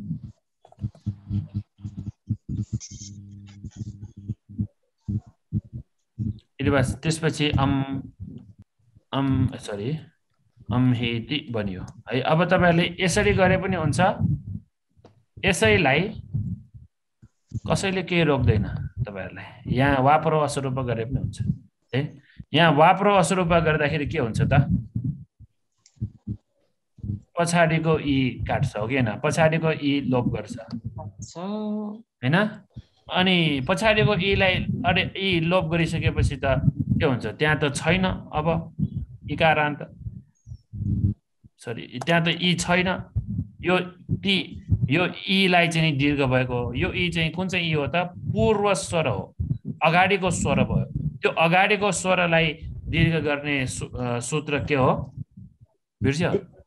त्यसपछि अम अम सरी अम्हिति बन्यो है अब तपाईहरुले यसरी गरे पनि हुन्छ यसैलाई कसैले के रोक्दैन तपाईहरुलाई यहाँ वापरो असरूप गरे पनि हुन्छ है यहाँ वापरो असरूप गर्दाखेरि के हुन्छ त पछाडिको इ काट्छ हो कि हैन पछाडिको इ लोप गर्छ हैन अनि पछाडिको ईलाई अरे ई लोप गरिसकेपछि त के हुन्छ त्यहाँ त छैन अब इकारान्त सरी त्यहाँ त ई छैन यो टी यो ईलाई चाहिँ दीर्घ भएको यो ई चाहिँ कुन चाहिँ ई हो त पूर्व स्वर हो अगाडिको स्वर भयो त्यो अगाडिको स्वरलाई दीर्घ गर्ने सूत्र के हो बिर्स्यो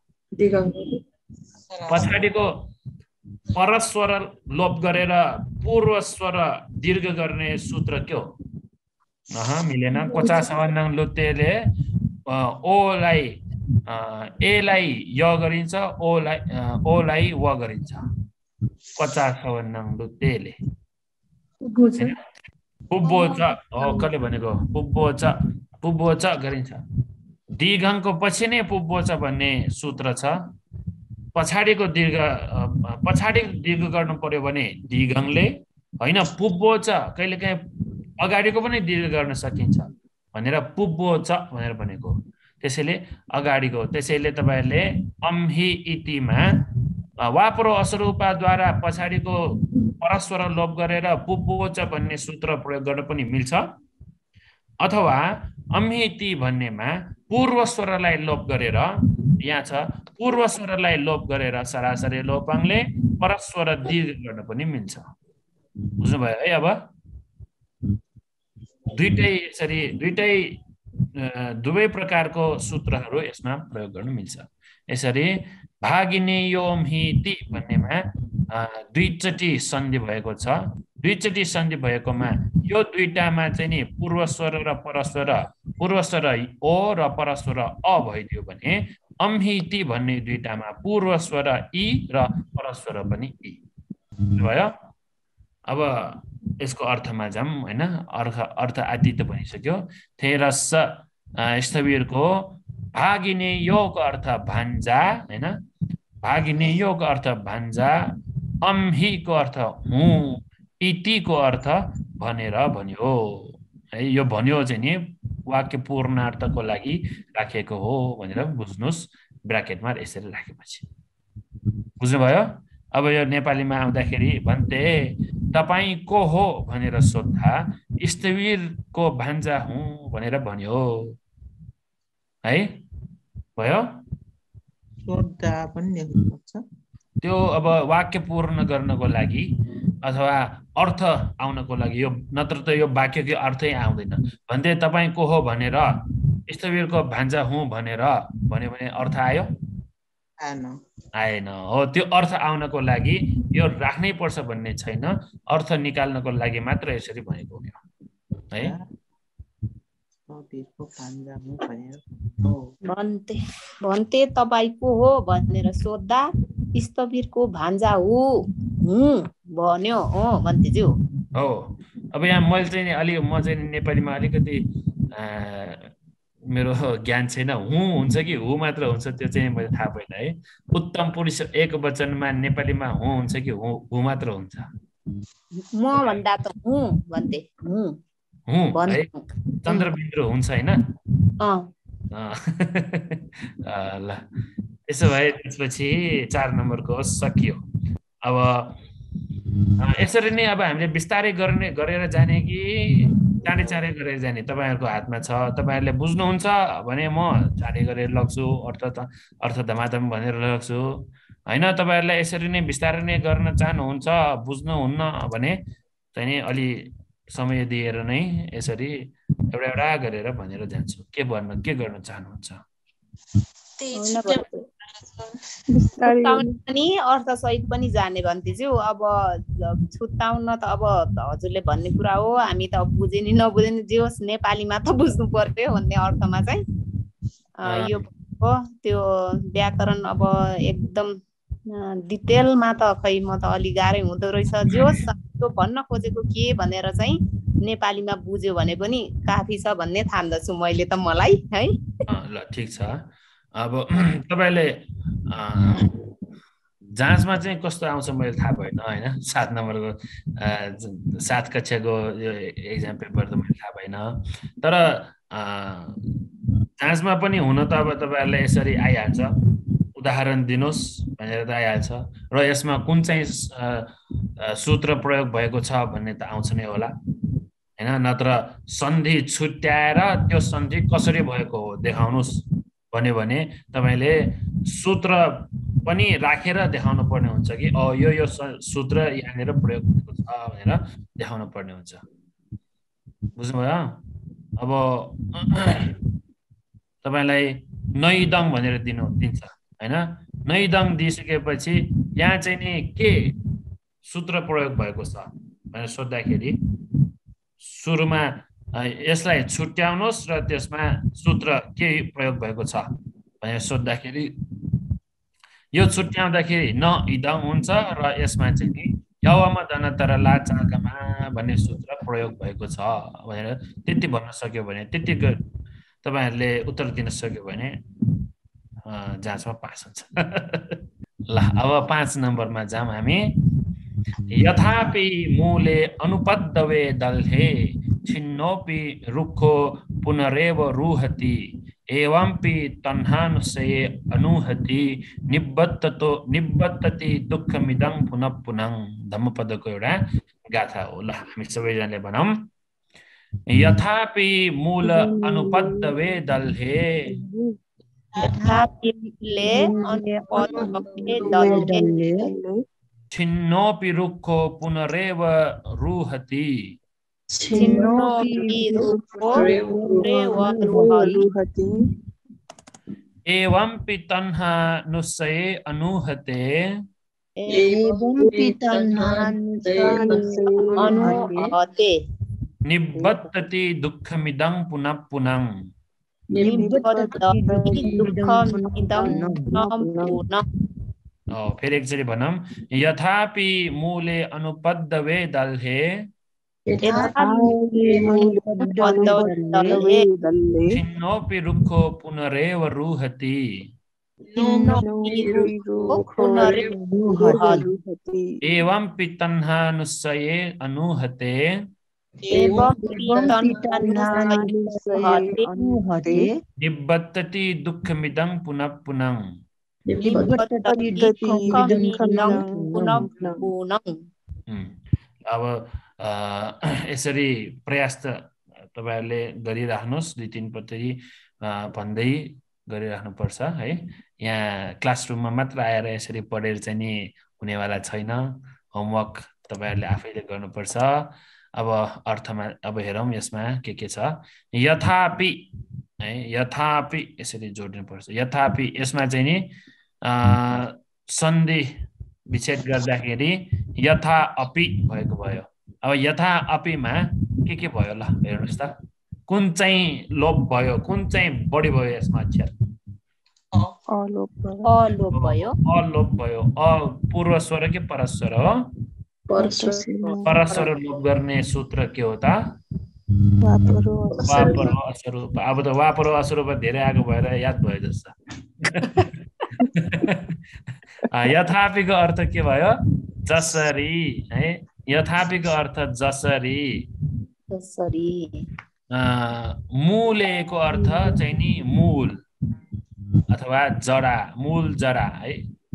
पछाडिको परस्वर लोप गरेर पूर्व स्वर दीर्घ गर्ने सूत्र के हो अह मिलेन कोचा सवन्नङ लुतेले ओ लाई ए लाई य गरिन्छ ओ लाई ओ लाई व गरिन्छ कोचा सवन्नङ लुतेले पुब्बोच हो कसले भनेको पुब्बोच पुब्बोच गरिन्छ दीर्घको पछि नै पुब्बोच भन्ने सूत्र छ पछाडिको दीर्घ पछाडि दीर्घ गर्नु पर्यो भने दीर्घले हैन पुब्बोच कहिलेकाहीँ अगाडिको पनि दीर्घ गर्न सकिन्छ भनेर पुब्बोच भनेर भनेको त्यसैले अगाडिको त्यसैले तपाईहरुले अम्हि इतिमा वापरो असरुपाद्वारा पछाडिको परस्वर लोप गरेर पुब्बोच भन्ने सूत्र प्रयोग गर्न पनि मिल्छ अथवा अम्हि इति भन्नेमा पूर्व स्वरलाई लोप गरेर यहाँ छ पूर्व स्वरलाई लोप गरेर सरासरी लोपाङले परस्वर दीर्घ गर्न पनि मिल्छ बुझ्नुभयो है अब दुईटै यसरी दुईटै दुवै प्रकारको सूत्रहरू यसमा प्रयोग गर्न मिल्छ यसरी भागिनेयोमहिति भन्नेमा दुईचोटी सन्धि भएको छ दुईचोटी सन्धि भएकोमा यो दुईटामा चाहिँ नि पूर्व स्वर र परस्वर पूर्व स्वर ओ र परस्वर अ भइदियो भने अम्हिति भन्ने दुईटामा पूर्व स्वर ई र परस्वर पनि ई भयो अब यसको अर्थमा जाम हैन अर्थ अर्थ आदि त भनिसक्यो थेरस स्थविरको भागिने योको अर्थ भान्जा हैन भागिने योको अर्थ भान्जा अम्हिको अर्थ हु इतिको अर्थ भनेर भन्यो है यो भन्यो चाहिँ नि वाक्य पूर्णार्थको लागि राखेको हो भनेर बुझ्नुस् ब्र्याकेटमा यसरी राखेपछि बुझ्नुभयो अब यो नेपालीमा आउँदाखेरि भन्ते तपाई को हो भनेर सोध्दा स्थविरको भान्जा हुँ भनेर भन्यो है भयो सोध्दा पनि लेख्नुपर्छ त्यो अब वाक्य पूर्ण गर्नको लागि अथवा अर्थ आउनको लागि यो नत्र त यो वाक्यको अर्थै आउँदैन भन्दै तपाई को हो भनेर स्थविरको भान्जा हुँ भनेर भन्यो भने अर्थ आयो आएन आएन हो त्यो अर्थ आउनको लागि यो राख्नै पर्छ भन्ने छैन अर्थ निकाल्नको लागि मात्र यसरी भनेको हो है भन्ते भन्ते तपाई को हो भनेर सोध्दा स्थविरको भान्जा हु हुँ भन्यो हो भन्तेज्यू हो अब यहाँ मैले चाहिँ अलि म चाहिँ नेपालीमा अलिकति मेरो ज्ञान छैन हु हुन्छ कि हु मात्र हुन्छ त्यो चाहिँ मैले थाहा पाइन है उत्तम पुरुष एक वचनमा नेपालीमा हु हुन्छ कि हु हु मात्र हुन्छ म भन्दा त हु भन्ते हु हु है चन्द्रबिन्दु हुन्छ हैन अ ल यसो भए त्यसपछि चार नम्बरको सकियो अब यसरी नै अब हामीले बिस्तारै गर्ने गरेर जाने कि चाँडै चाँडै गरेर जाने तपाईहरुको हातमा छ तपाईहरुले बुझ्नुहुन्छ भने म चाँडै गरेर लग्छु अर्थ अर्थ धमाधम भनेर लग्छु हैन तपाईहरुलाई यसरी नै बिस्तारै नै गर्न चाहनुहुन्छ बुझ्नुहुन्न भने चाहिँ नि अलि समय दिएर नै यसरी एउटा एउटा गरेर भनेर जान्छु के भन्न के गर्न चाहनुहुन्छ पनि अर्थ सहित पनि जाने भन्थ्यो अब छुट्टाउन त अब हजुरले भन्ने कुरा हो हामी त बुझे नि नबुझे नि जे होस् नेपालीमा त बुझ्नु पर्यो भन्ने अर्थमा चाहिँ यो हो त्यो व्याकरण अब एकदम डिटेलमा त खै म त अलि गाह्रै हुँदो रहेछ जे होस् त्यो भन्न खोजेको के भनेर चाहिँ नेपालीमा बुझ्यो भने पनि काफी छ भन्ने ठान्दछु मैले त मलाई है ल ठीक छ अब तपाईले जाँचमा चाहिँ कस्तो आउँछ मैले थाहा भएन हैन सात नम्बरको सात कक्षाको यो एक्जाम पेपर त मैले थाहा भएन तर जाँचमा पनि हुन त अब तपाईहरुलाई यसरी आइहाल्छ उदाहरण दिनुस् भनेर त आइहाल्छ र यसमा कुन चाहिँ सूत्र प्रयोग भएको छ भन्ने त आउँछ नै होला हैन नत्र सन्धि छुट्याएर त्यो सन्धि कसरी भएको हो देखाउनुस् भन्यो भने तपाईले सूत्र पनि राखेर देखाउनु पर्ने हुन्छ कि अ यो यो सूत्र यहाँनिर प्रयोग भएको छ भनेर देखाउनु पर्ने हुन्छ बुझ्नुभयो अब तपाईलाई नैदङ भनेर दिनु दिन्छ हैन नैदङ दिइसकेपछि यहाँ चाहिँ नि के सूत्र प्रयोग भएको छ भनेर सोध्दाखेरि सुरुमा यसलाई छुट्याउनुस् र त्यसमा सूत्र के प्रयोग भएको छ भनेर सोध्दाखेरि यो छुट्याउँदाखेरि न इदङ हुन्छ र यसमा चाहिँ नि यवम दनतर लाचागमा भन्ने सूत्र प्रयोग भएको छ भनेर त्यति भन्न सक्यो भने त्यति तपाईहरुले उत्तर दिन सक्यो भने जाँचमा पास हुन्छ ल अब पाँच नम्बरमा जाम हामी यथापि मूले अनुपद्दवे दल्हे छिन्नोपि रुखो पुनरेव रुहति एवंपि तन्हानुसये अनुहति निबद्धतो निबद्धति दुःखमिदं पुनः पुनः धम्मपदको एउटा गाथा हो ल हामी सबैजनाले भनौं यथापि मूल अनुपद्दवे दल्हे यथापि मूले अनुपद्दवे दल्हे छिन्नोपि रुखो पुनरेव रुहति छिन्नोपि रुखो पुनरेव रुहति एवंपि तन्हानुसये अनुहते एवंपि तन्हानुसये अनुहते निबद्धति दुःखमिदं पुनः पुनः निबद्धति दुःखमिदं पुनः पुनः ओ फिर एकचोटि भनौं यथापि मूले अनुपद्दवे दल्हे छिन्नोपि रुखो पुनरेव रुहति एवंपि तन्हानुसये अनुहते निबद्धति दुःखमिदं पुनः पुनः अब यसरी प्रयास त तपाईहरुले गरिराख्नुस् दुई तीन पटि भन्दै गरिराख्नुपर्छ है यहाँ क्लासरुममा मात्र आएर यसरी पढेर चाहिँ नि हुनेवाला छैन होमवर्क तपाईहरुले आफैले गर्नुपर्छ अब अर्थमा अब हेरौं यसमा के के छ यथापि है यथापि यसरी जोड्नुपर्छ यथापि यसमा चाहिँ नि सन्धि विच्छेद गर्दाखेरि यथा अपि भएको भयो अब यथा अपिमा के के भयो ल हेर्नुस् त कुन चाहिँ लोप भयो कुन चाहिँ बढी भयो यसमा अक्षर अलोप अलोप भयो अलोप भयो अ पूर्व स्वर के परस्वर हो परस्वर लोप गर्ने सूत्र के हो त वापरो असरूप अब त वापरो असरूप धेरै आगो भएर याद भयो जस्तो यथापिको अर्थ के भयो जसरी है यथापिको अर्थ जसरी जसरी मूलेको अर्थ चाहिँ नि मूल अथवा जरा मूल जरा है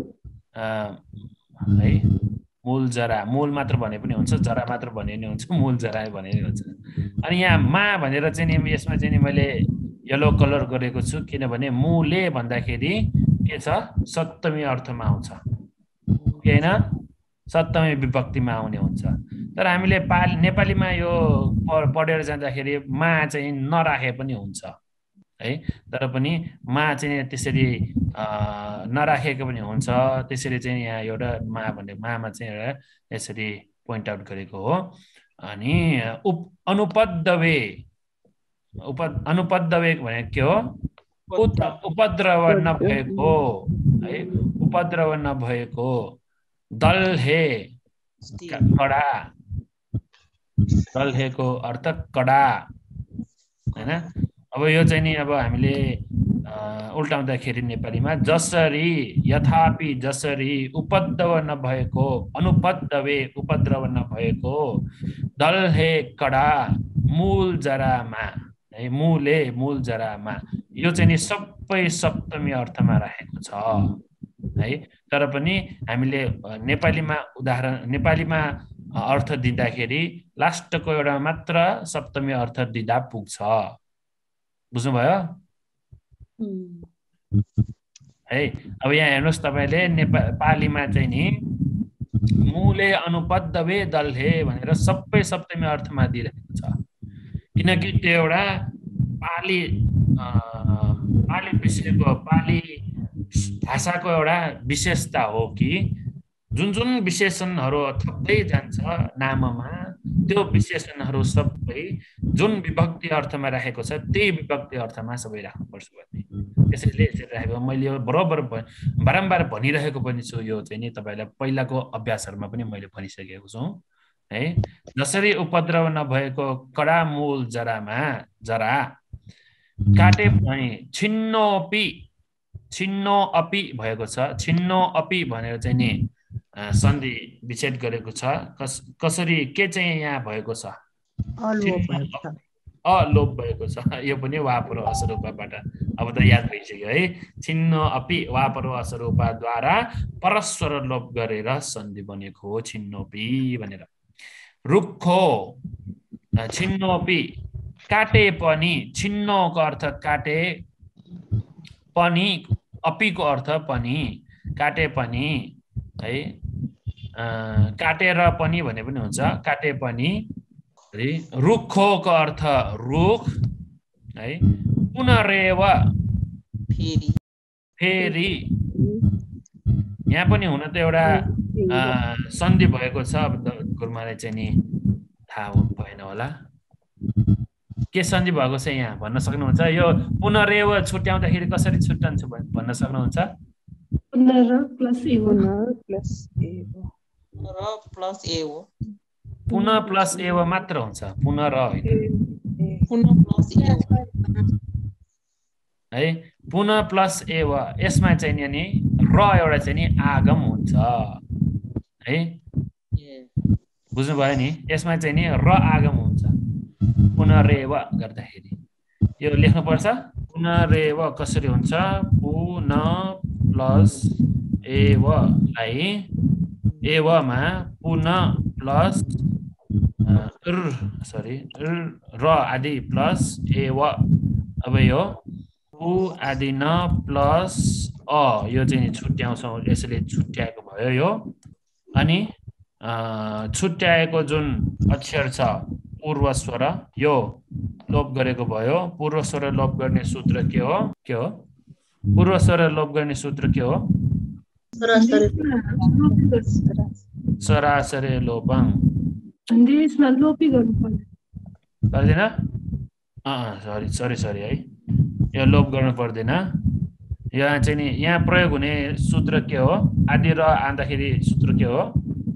है मूल जरा मूल मात्र भने पनि हुन्छ जरा मात्र भने नि हुन्छ मूल जरा भने नि हुन्छ अनि यहाँ मा भनेर चाहिँ नि यसमा चाहिँ नि मैले येलो कलर गरेको छु किनभने मूले भन्दाखेरि के छ सप्तमी अर्थमा आउँछ हैन सप्तमी विभक्तिमा आउने हुन्छ तर हामीले नेपालीमा यो पढेर जाँदाखेरि मा चाहिँ नराखे पनि हुन्छ है तर पनि मा चाहिँ त्यसरी नराखेको पनि हुन्छ त्यसरी चाहिँ यहाँ एउटा मा भन्ने मामा चाहिँ एउटा यसरी पोइन्ट आउट गरेको हो अनि अनुपद्दवे उप अनुपद्दवे भनेको के हो उपद्रव नभएको है उपद्रव नभएको दल्हे कडा दल्हेको अर्थ कडा हैन अब यो चाहिँ नि अब हामीले उल्टाउँदाखेरि नेपालीमा जसरी यथापि जसरी उपद्रव नभएको अनुपद्दवे उपद्रव नभएको दल्हे कडा मूल जरामा है मूले मूल जरामा यो चाहिँ नि सबै सप्तमी अर्थमा राखेको छ है तर पनि हामीले नेपालीमा उदाहरण नेपालीमा अर्थ दिँदाखेरि लास्टको एउटा मात्र सप्तमी अर्थ दिँदा पुग्छ बुझ्नुभयो है अब यहाँ हेर्नुस् तपाईले नेपालीमा चाहिँ नि मूले अनुपद्दवे दल्हे भनेर सबै सप्तमी अर्थमा दिइरहेको छ किनकि त्यो एउटा पाली पाली विषयको पाली भाषाको एउटा विशेषता हो कि जुन जुन विशेषणहरू थप्दै जान्छ नाममा त्यो विशेषणहरू सबै जुन विभक्ति अर्थमा राखेको छ त्यही विभक्ति अर्थमा सबै राख्नुपर्छ भन्ने त्यसैले यसरी राखेको मैले यो बराबर बारम्बार भनिरहेको पनि छु यो चाहिँ नि तपाईलाई पहिलाको अभ्यासहरुमा पनि मैले भनिसकेको छु है जसरी उपद्रव नभएको कडा मूल जरामा जरा काटे पनि छिन्नोपि छिन्नो अपि भएको छ छिन्नो अपि भनेर चाहिँ नि सन्धि विच्छेद गरेको छ कसरी के चाहिँ यहाँ भएको छ अलोप भएको छ यो पनि वापरो असरूपबाट अब त याद भइसक्यो है छिन्नो अपि वापरो असरूपद्वारा परस्पर लोप गरेर सन्धि बनेको हो छिन्नोपि भनेर रुखो छिन्नोपि काटे पनि छिन्नोको अर्थ काटे पनि अपीको अर्थ पनि काटे पनि है काटेर पनि भने पनि हुन्छ काटे पनि है रुखोको अर्थ रुख है पुनरेव फेरि फेरि यहाँ पनि हुन त एउटा सन्धि भएको छ गुरुमाले चाहिँ नि थाहा भएन होला के सन्धि भएको छ यहाँ भन्न सक्नुहुन्छ यो पुनरेव छुट्याउँदाखेरि कसरी छुट्याउँछ भन्न सक्नुहुन्छ पुनर प्लस एव प्लस एव र प्लस एव पुनः प्लस एव मात्र हुन्छ पुनः र होइन पुनः प्लस एव है पुनः प्लस एव यसमा चाहिँ नि र एउटा चाहिँ नि आगम हुन्छ है बुझ्नु भयो नि यसमा चाहिँ नि र आगम हुन्छ पुनरेव गर्दाखेरि यो लेख्नु पर्छ पुनरेव कसरी हुन्छ पुनः प्लस एव लाई एवमा पुनः प्लस सरी र आदि प्लस एव अब यो पु आदि न प्लस अ यो चाहिँ छुट्याउँछौँ यसले छुट्याएको भयो यो अनि छुट्याएको जुन अक्षर छ पूर्व स्वर यो लोप गरेको भयो पूर्व स्वर लोप गर्ने सूत्र के हो के हो पूर्व स्वर लोप गर्ने सूत्र के हो सरासरी लोपङ देशमा लोपी गर्नु पर्दैन पर्दैन अ सरी सरी सरी है यो लोप गर्नु पर्दैन यहाँ चाहिँ नि यहाँ प्रयोग हुने सूत्र के हो आदि र आउँदाखेरि सूत्र के हो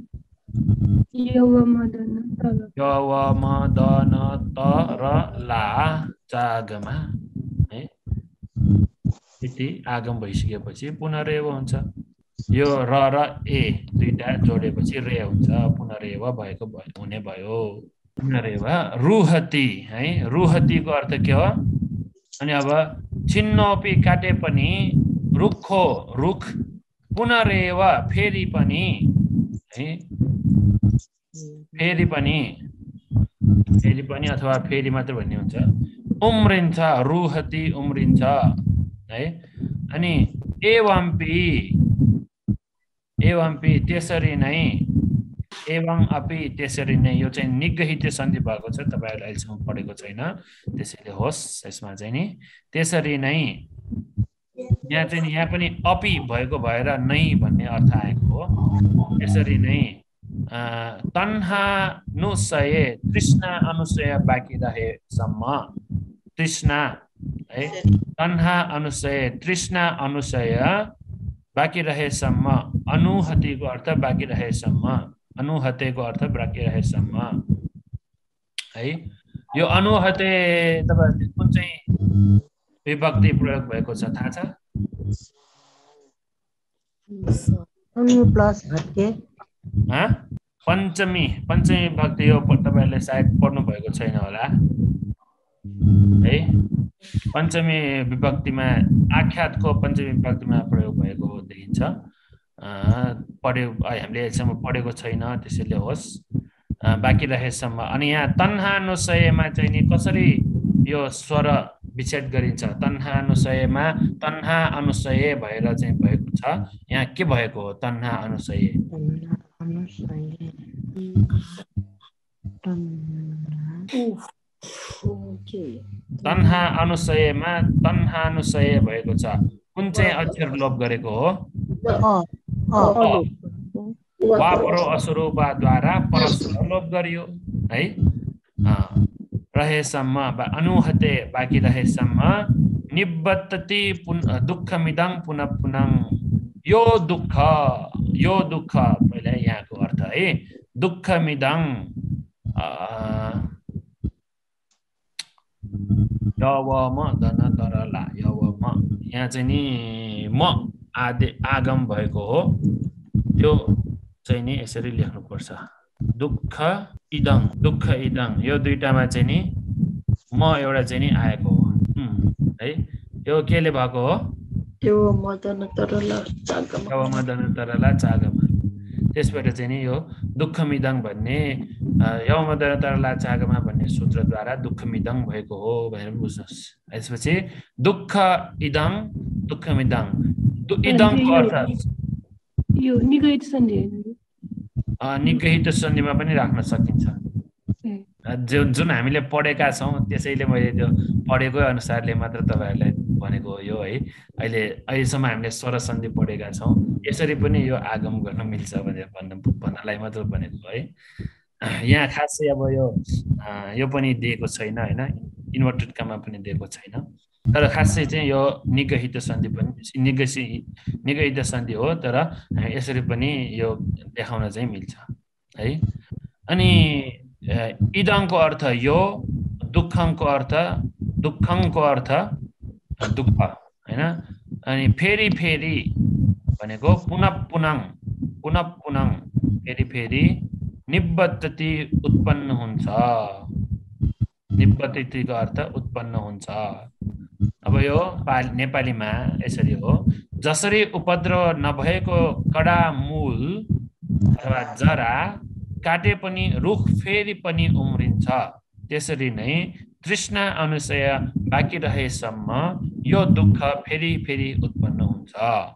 यव मदन तर यव मदन तर ला जागमा है यति आगम भइसकेपछि पुनरेव हुन्छ यो र र ए दुईटा जोडेपछि रे हुन्छ पुनरेव भएको हुने भयो पुनरेव रुहती है रुहतीको अर्थ के हो अनि अब छिन्नोपि काटे पनि रुखो रुख पुनरेव फेरि पनि है फेरि पनि फेरि पनि अथवा फेरि मात्र भन्ने हुन्छ उम्रिन्छ रुहती उम्रिन्छ है अनि एवम्पि एवम्पि त्यसरी नै एवं अपि त्यसरी नै यो चाहिँ निगहित सन्धि भएको छ तपाईहरुले अहिलेसम्म पढेको छैन त्यसैले होस् यसमा चाहिँ नि त्यसरी नै यहाँ चाहिँ यहाँ पनि अपि भएको भएर नै भन्ने अर्थ आएको हो त्यसरी नै तन्हानुसय तृष्णा अनुसय बाँकी रहेसम्म तृष्णा है तन्हा अनुसय तृष्णा अनुसय बाँकी रहेसम्म अनुहतिको अर्थ बाँकी रहेसम्म अनुहतेको अर्थ बाँकी रहेसम्म है यो अनुहते तपाईहरुले कुन चाहिँ विभक्ति प्रयोग भएको छ थाहा छ अनु प्लस हटे ह पञ्चमी पञ्चमी विभक्ति यो तपाईहरुले सायद पढ्नु भएको छैन होला है पञ्चमी विभक्तिमा आख्यातको पञ्चमी विभक्तिमा प्रयोग भएको देखिन्छ पढ्यो हामीले अहिलेसम्म पढेको छैन त्यसैले होस् बाँकी रहेसम्म। अनि यहाँ तन्हा अनुशयमा चाहिँ नि कसरी यो स्वर विच्छेद गरिन्छ? तन्हा अनुशयमा तन्हा अनुशय भएर चाहिँ भएको छ। यहाँ के भएको हो तन्हा अनुशय? तन्हा अनुशयमा तन्हा अनुशय भएको छ। कुन चाहिँ अक्षर लोप गरेको हो? वापरो असुरूपद्वारा परस्पर लोप गरियो है। रहेसम्म अनुहते बाँकी रहेसम्म निबद्धति दुःखमिदं पुनः पुनः यो दुःख यो दुःख पहिला यहाँको अर्थ है दुःखमिदं यवम धन तरला यवम यहाँ चाहिँ नि म आदि आगम भएको हो त्यो चाहिँ नि यसरी लेख्नु पर्छ दुःख इदं दुःख इदं यो दुईटामा चाहिँ नि म एउटा चाहिँ नि आएको हो है। यो केले भएको हो? यो मदन तरला चागम यो मदन तरला चागम त्यसबाट चाहिँ नि यो दुःखमिदं भन्ने यो मदन तरला चागमा भन्ने सूत्रद्वारा दुःखमिदं भएको हो भनेर बुझ्नुस्। यसपछि दुःख इदं दुःखमिदं इदंको अर्थ यो निगहित सन्धि निगहित सन्धिमा पनि राख्न सकिन्छ। जुन जुन हामीले पढेका छौँ त्यसैले मैले त्यो पढेकै अनुसारले मात्र तपाईँहरूलाई भनेको हो यो है। अहिले अहिलेसम्म हामीले स्वर सन्धि पढेका छौँ यसरी पनि यो आगम गर्न मिल्छ भनेर भन्न भन्नलाई मात्र भनेको है। यहाँ खासै अब यो यो पनि दिएको छैन होइन इन्भर्टेड कमा पनि दिएको छैन तर खासै चाहिँ यो निगहित सन्धि पनि निगसी निगहित सन्धि हो तर यसरी पनि यो देखाउन चाहिँ मिल्छ है। अनि इदंको अर्थ यो दुःखको अर्थ दुःखको अर्थ दुःख हैन। अनि फेरि फेरि भनेको पुनः पुनः पुनः पुनः फेरि फेरि निबद्धति उत्पन्न हुन्छ। निबद्धतिको अर्थ उत्पन्न हुन्छ। अब यो नेपालीमा यसरी हो जसरी उपद्रव नभएको कडा मूल अथवा जरा काटे पनि रुख फेरि पनि उम्रिन्छ त्यसरी नै तृष्णा अनुशय बाँकी रहेसम्म यो दुःख फेरि फेरि उत्पन्न हुन्छ।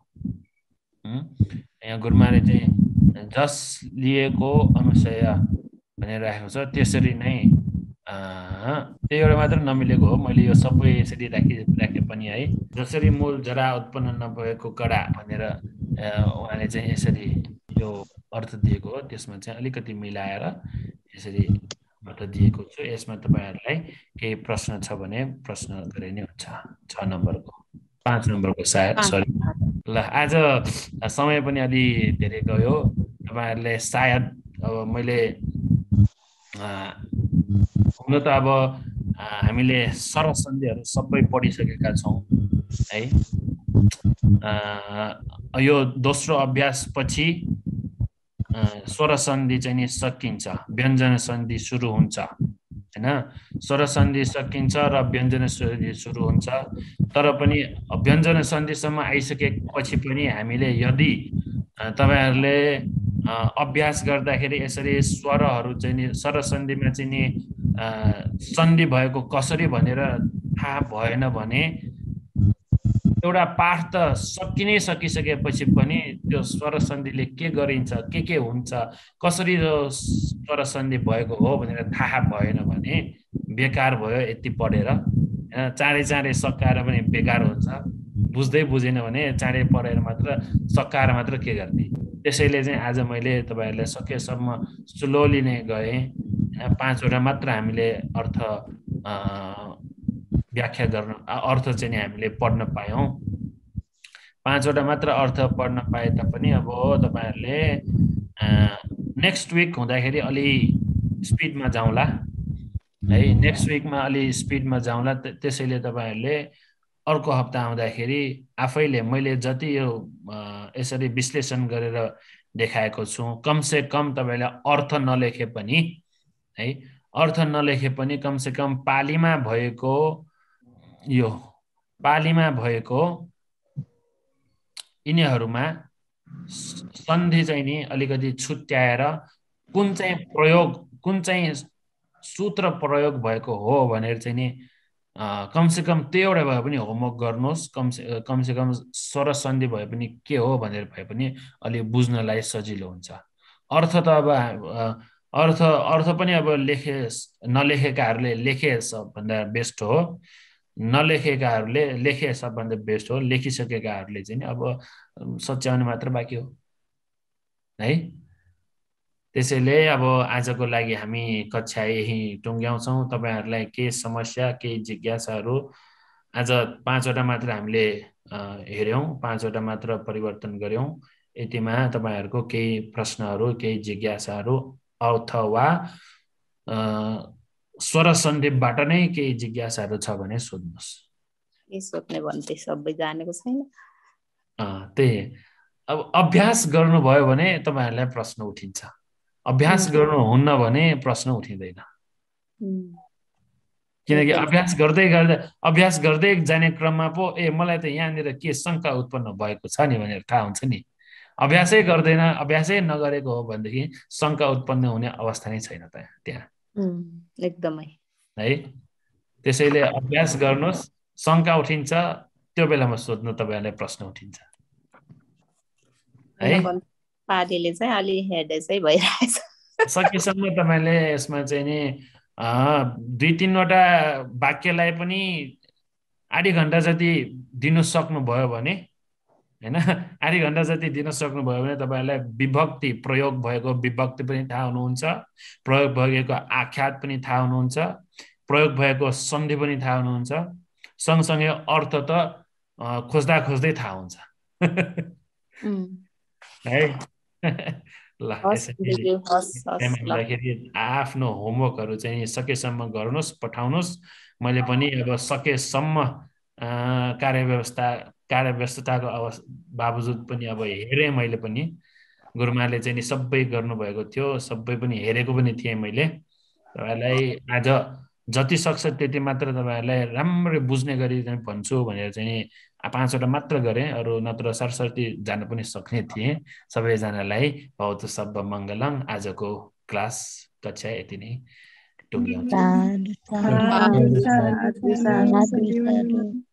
यहाँ गुरुमाले चाहिँ जस लिएको अनुशय भनेर राखेको छ त्यसरी नै त्यही एउटा मात्र नमिलेको हो। मैले यो सबै यसरी राखि राखे पनि है जसरी मूल जरा उत्पन्न नभएको कडा भनेर उहाँले चाहिँ यसरी यो अर्थ दिएको हो त्यसमा चाहिँ अलिकति मिलाएर यसरी अर्थ दिएको छु। यसमा तपाईहरुलाई केही प्रश्न छ भने प्रश्न गरे नै हुन्छ। छ नम्बरको पाँच नम्बरको सायद सरी ल आज समय पनि अलि धेरै गयो तपाईहरुले सायद अब मैले हुन त अब हामीले सरल सन्धिहरु सबै पढिसकेका छौं है। यो दोस्रो अभ्यास पछि स्वर सन्धि चाहिँ नि सकिन्छ व्यञ्जन सन्धि सुरु हुन्छ हैन। स्वर सन्धि सकिन्छ र व्यञ्जन सन्धि सुरु हुन्छ तर पनि व्यञ्जन सन्धिसम्म आइसकेपछि पनि हामीले यदि तपाईहरुले अभ्यास गर्दाखेरि यसरी स्वरहरु चाहिँ नि स्वर सन्धिमा चाहिँ नि सन्धि भएको कसरी भनेर थाहा भएन भने एउटा पाठ त सकिनै सकिसकेपछि पनि त्यो स्वर सन्धिले के गरिन्छ के के हुन्छ कसरी स्वर सन्धि भएको हो भनेर थाहा भएन भने बेकार भयो। यति पढेर हैन चाँडै चाँडै सकाएर पनि बेकार हुन्छ। बुझ्दै बुझेन भने चाँडै पढेर मात्र सकाएर मात्र के गर्ने। त्यसैले चाहिँ आज मैले तपाईहरुलाई सकेसम्म स्लोली नै गए हैन। पाँचवटा मात्र हामीले अर्थ व्याख्या गर्न अर्थ चाहिँ हामीले पढ्न पायौं। पाँचवटा मात्र अर्थ पढ्न पाए तापनि अब तपाईहरुले नेक्स्ट विक हुँदाखेरि अलि स्पिडमा जाउँला है। नेक्स्ट विकमा अलि स्पिडमा जाउँला त्यसैले तपाईहरुले अर्को हप्ता आउँदाखेरि आफैले मैले जति यो यसरी विश्लेषण गरेर देखाएको छु कम से कम तपाईले अर्थ नलेखे पनि है अर्थ नलेखे पनि कम से कम पालीमा भएको यो पालीमा भएको यिनीहरुमा सन्धि चाहिँ नि अलिकति छुट्याएर कुन चाहिँ प्रयोग कुन चाहिँ सूत्र प्रयोग भएको हो भनेर चाहिँ नि कमसे कम त्यो एउटा भए पनि होमवर्क गर्नुहोस्। कमसे कमसे कम स्वर सन्धि भए पनि के हो भनेर भए पनि अलि बुझ्नलाई सजिलो हुन्छ। अर्थ त अब अर्थ अर्थ पनि अब लेखे नलेखेकाहरूले लेखे सबभन्दा बेस्ट हो, नलेखेकाहरूले लेखे सबभन्दा बेस्ट हो, लेखिसकेकाहरूले चाहिँ अब सच्याउने मात्र बाँकी हो है। त्यसैले अब आजको लागि हामी कक्षा यही टुङ्ग्याउँछौँ। तपाईहरुलाई केही समस्या केही जिज्ञासाहरू आज पाँचवटा मात्र हामीले हेर्यौं, पाँचवटा मात्र परिवर्तन गर्यौं। यतिमा तपाईहरुको केही प्रश्नहरू केही जिज्ञासाहरू अथवा स्वर सन्धिबाट नै केही जिज्ञासाहरू छ भने सोध्नुहोस्। के सोध्ने भन्थे सबै जानेको छैन। अ त्यही अब अभ्यास गर्नुभयो भने तपाईहरुलाई प्रश्न उठिन्छ, अभ्यास गर्नुहुन्न भने प्रश्न उठिँदैन। किनकि अभ्यास गर्दै गर्दै अभ्यास गर्दै जाने क्रममा पो ए मलाई त यहाँनिर के शंका उत्पन्न भएको छ नि भनेर थाहा हुन्छ नि। अभ्यासै गर्दैन, अभ्यासै नगरेको हो भनेदेखि शंका उत्पन्न हुने अवस्था नै छैन त त्यहाँ। एकदमै है। त्यसैले अभ्यास गर्नुहोस्, शंका उठिन्छ त्यो बेलामा सोध्नु तपाईहरुलाई प्रश्न उठिन्छ है। पार्टीले चाहिँ अलि हेर्दै चाहिँ भइरहेछ। सकेसम्म तपाईले यसमा चाहिँ नि दुई तीनवटा वाक्यलाई पनि आधी घण्टा जति दिनु सक्नुभयो भने हैन, आधी घण्टा जति दिन सक्नुभयो भने तपाईहरुलाई विभक्ति प्रयोग भएको विभक्ति पनि थाहा हुनुहुन्छ, प्रयोग भएको आख्यात पनि थाहा हुनुहुन्छ, प्रयोग भएको सन्धि पनि थाहा हुनुहुन्छ, सँगसँगै अर्थ त खोज्दा खोज्दै थाहा हुन्छ है। ल यसरी आफ्नो होमवर्कहरू चाहिँ सकेसम्म गर्नुहोस्, पठाउनुहोस्। मैले पनि अब सकेसम्म कार्यव्यवस्था कार्यव्यस्तताको अवस्था बावजुद पनि अब हेरेँ। मैले पनि गुरुमाले चाहिँ नि सबै गर्नुभएको थियो, सबै पनि हेरेको पनि थिएँ मैले। तपाईहरुलाई आज जति सक्छ त्यति मात्र तपाईहरुलाई राम्ररी बुझ्ने गरी चाहिँ भन्छु भनेर चाहिँ नि पाँचवटा मात्र गरेँ, अरू नत्र सरस्वती जान पनि सक्ने थिएँ। सबैजनालाई भवतु सब्ब मङ्गलम्। आजको क्लास कक्षा यति नै टुङ्ग्याउँछु।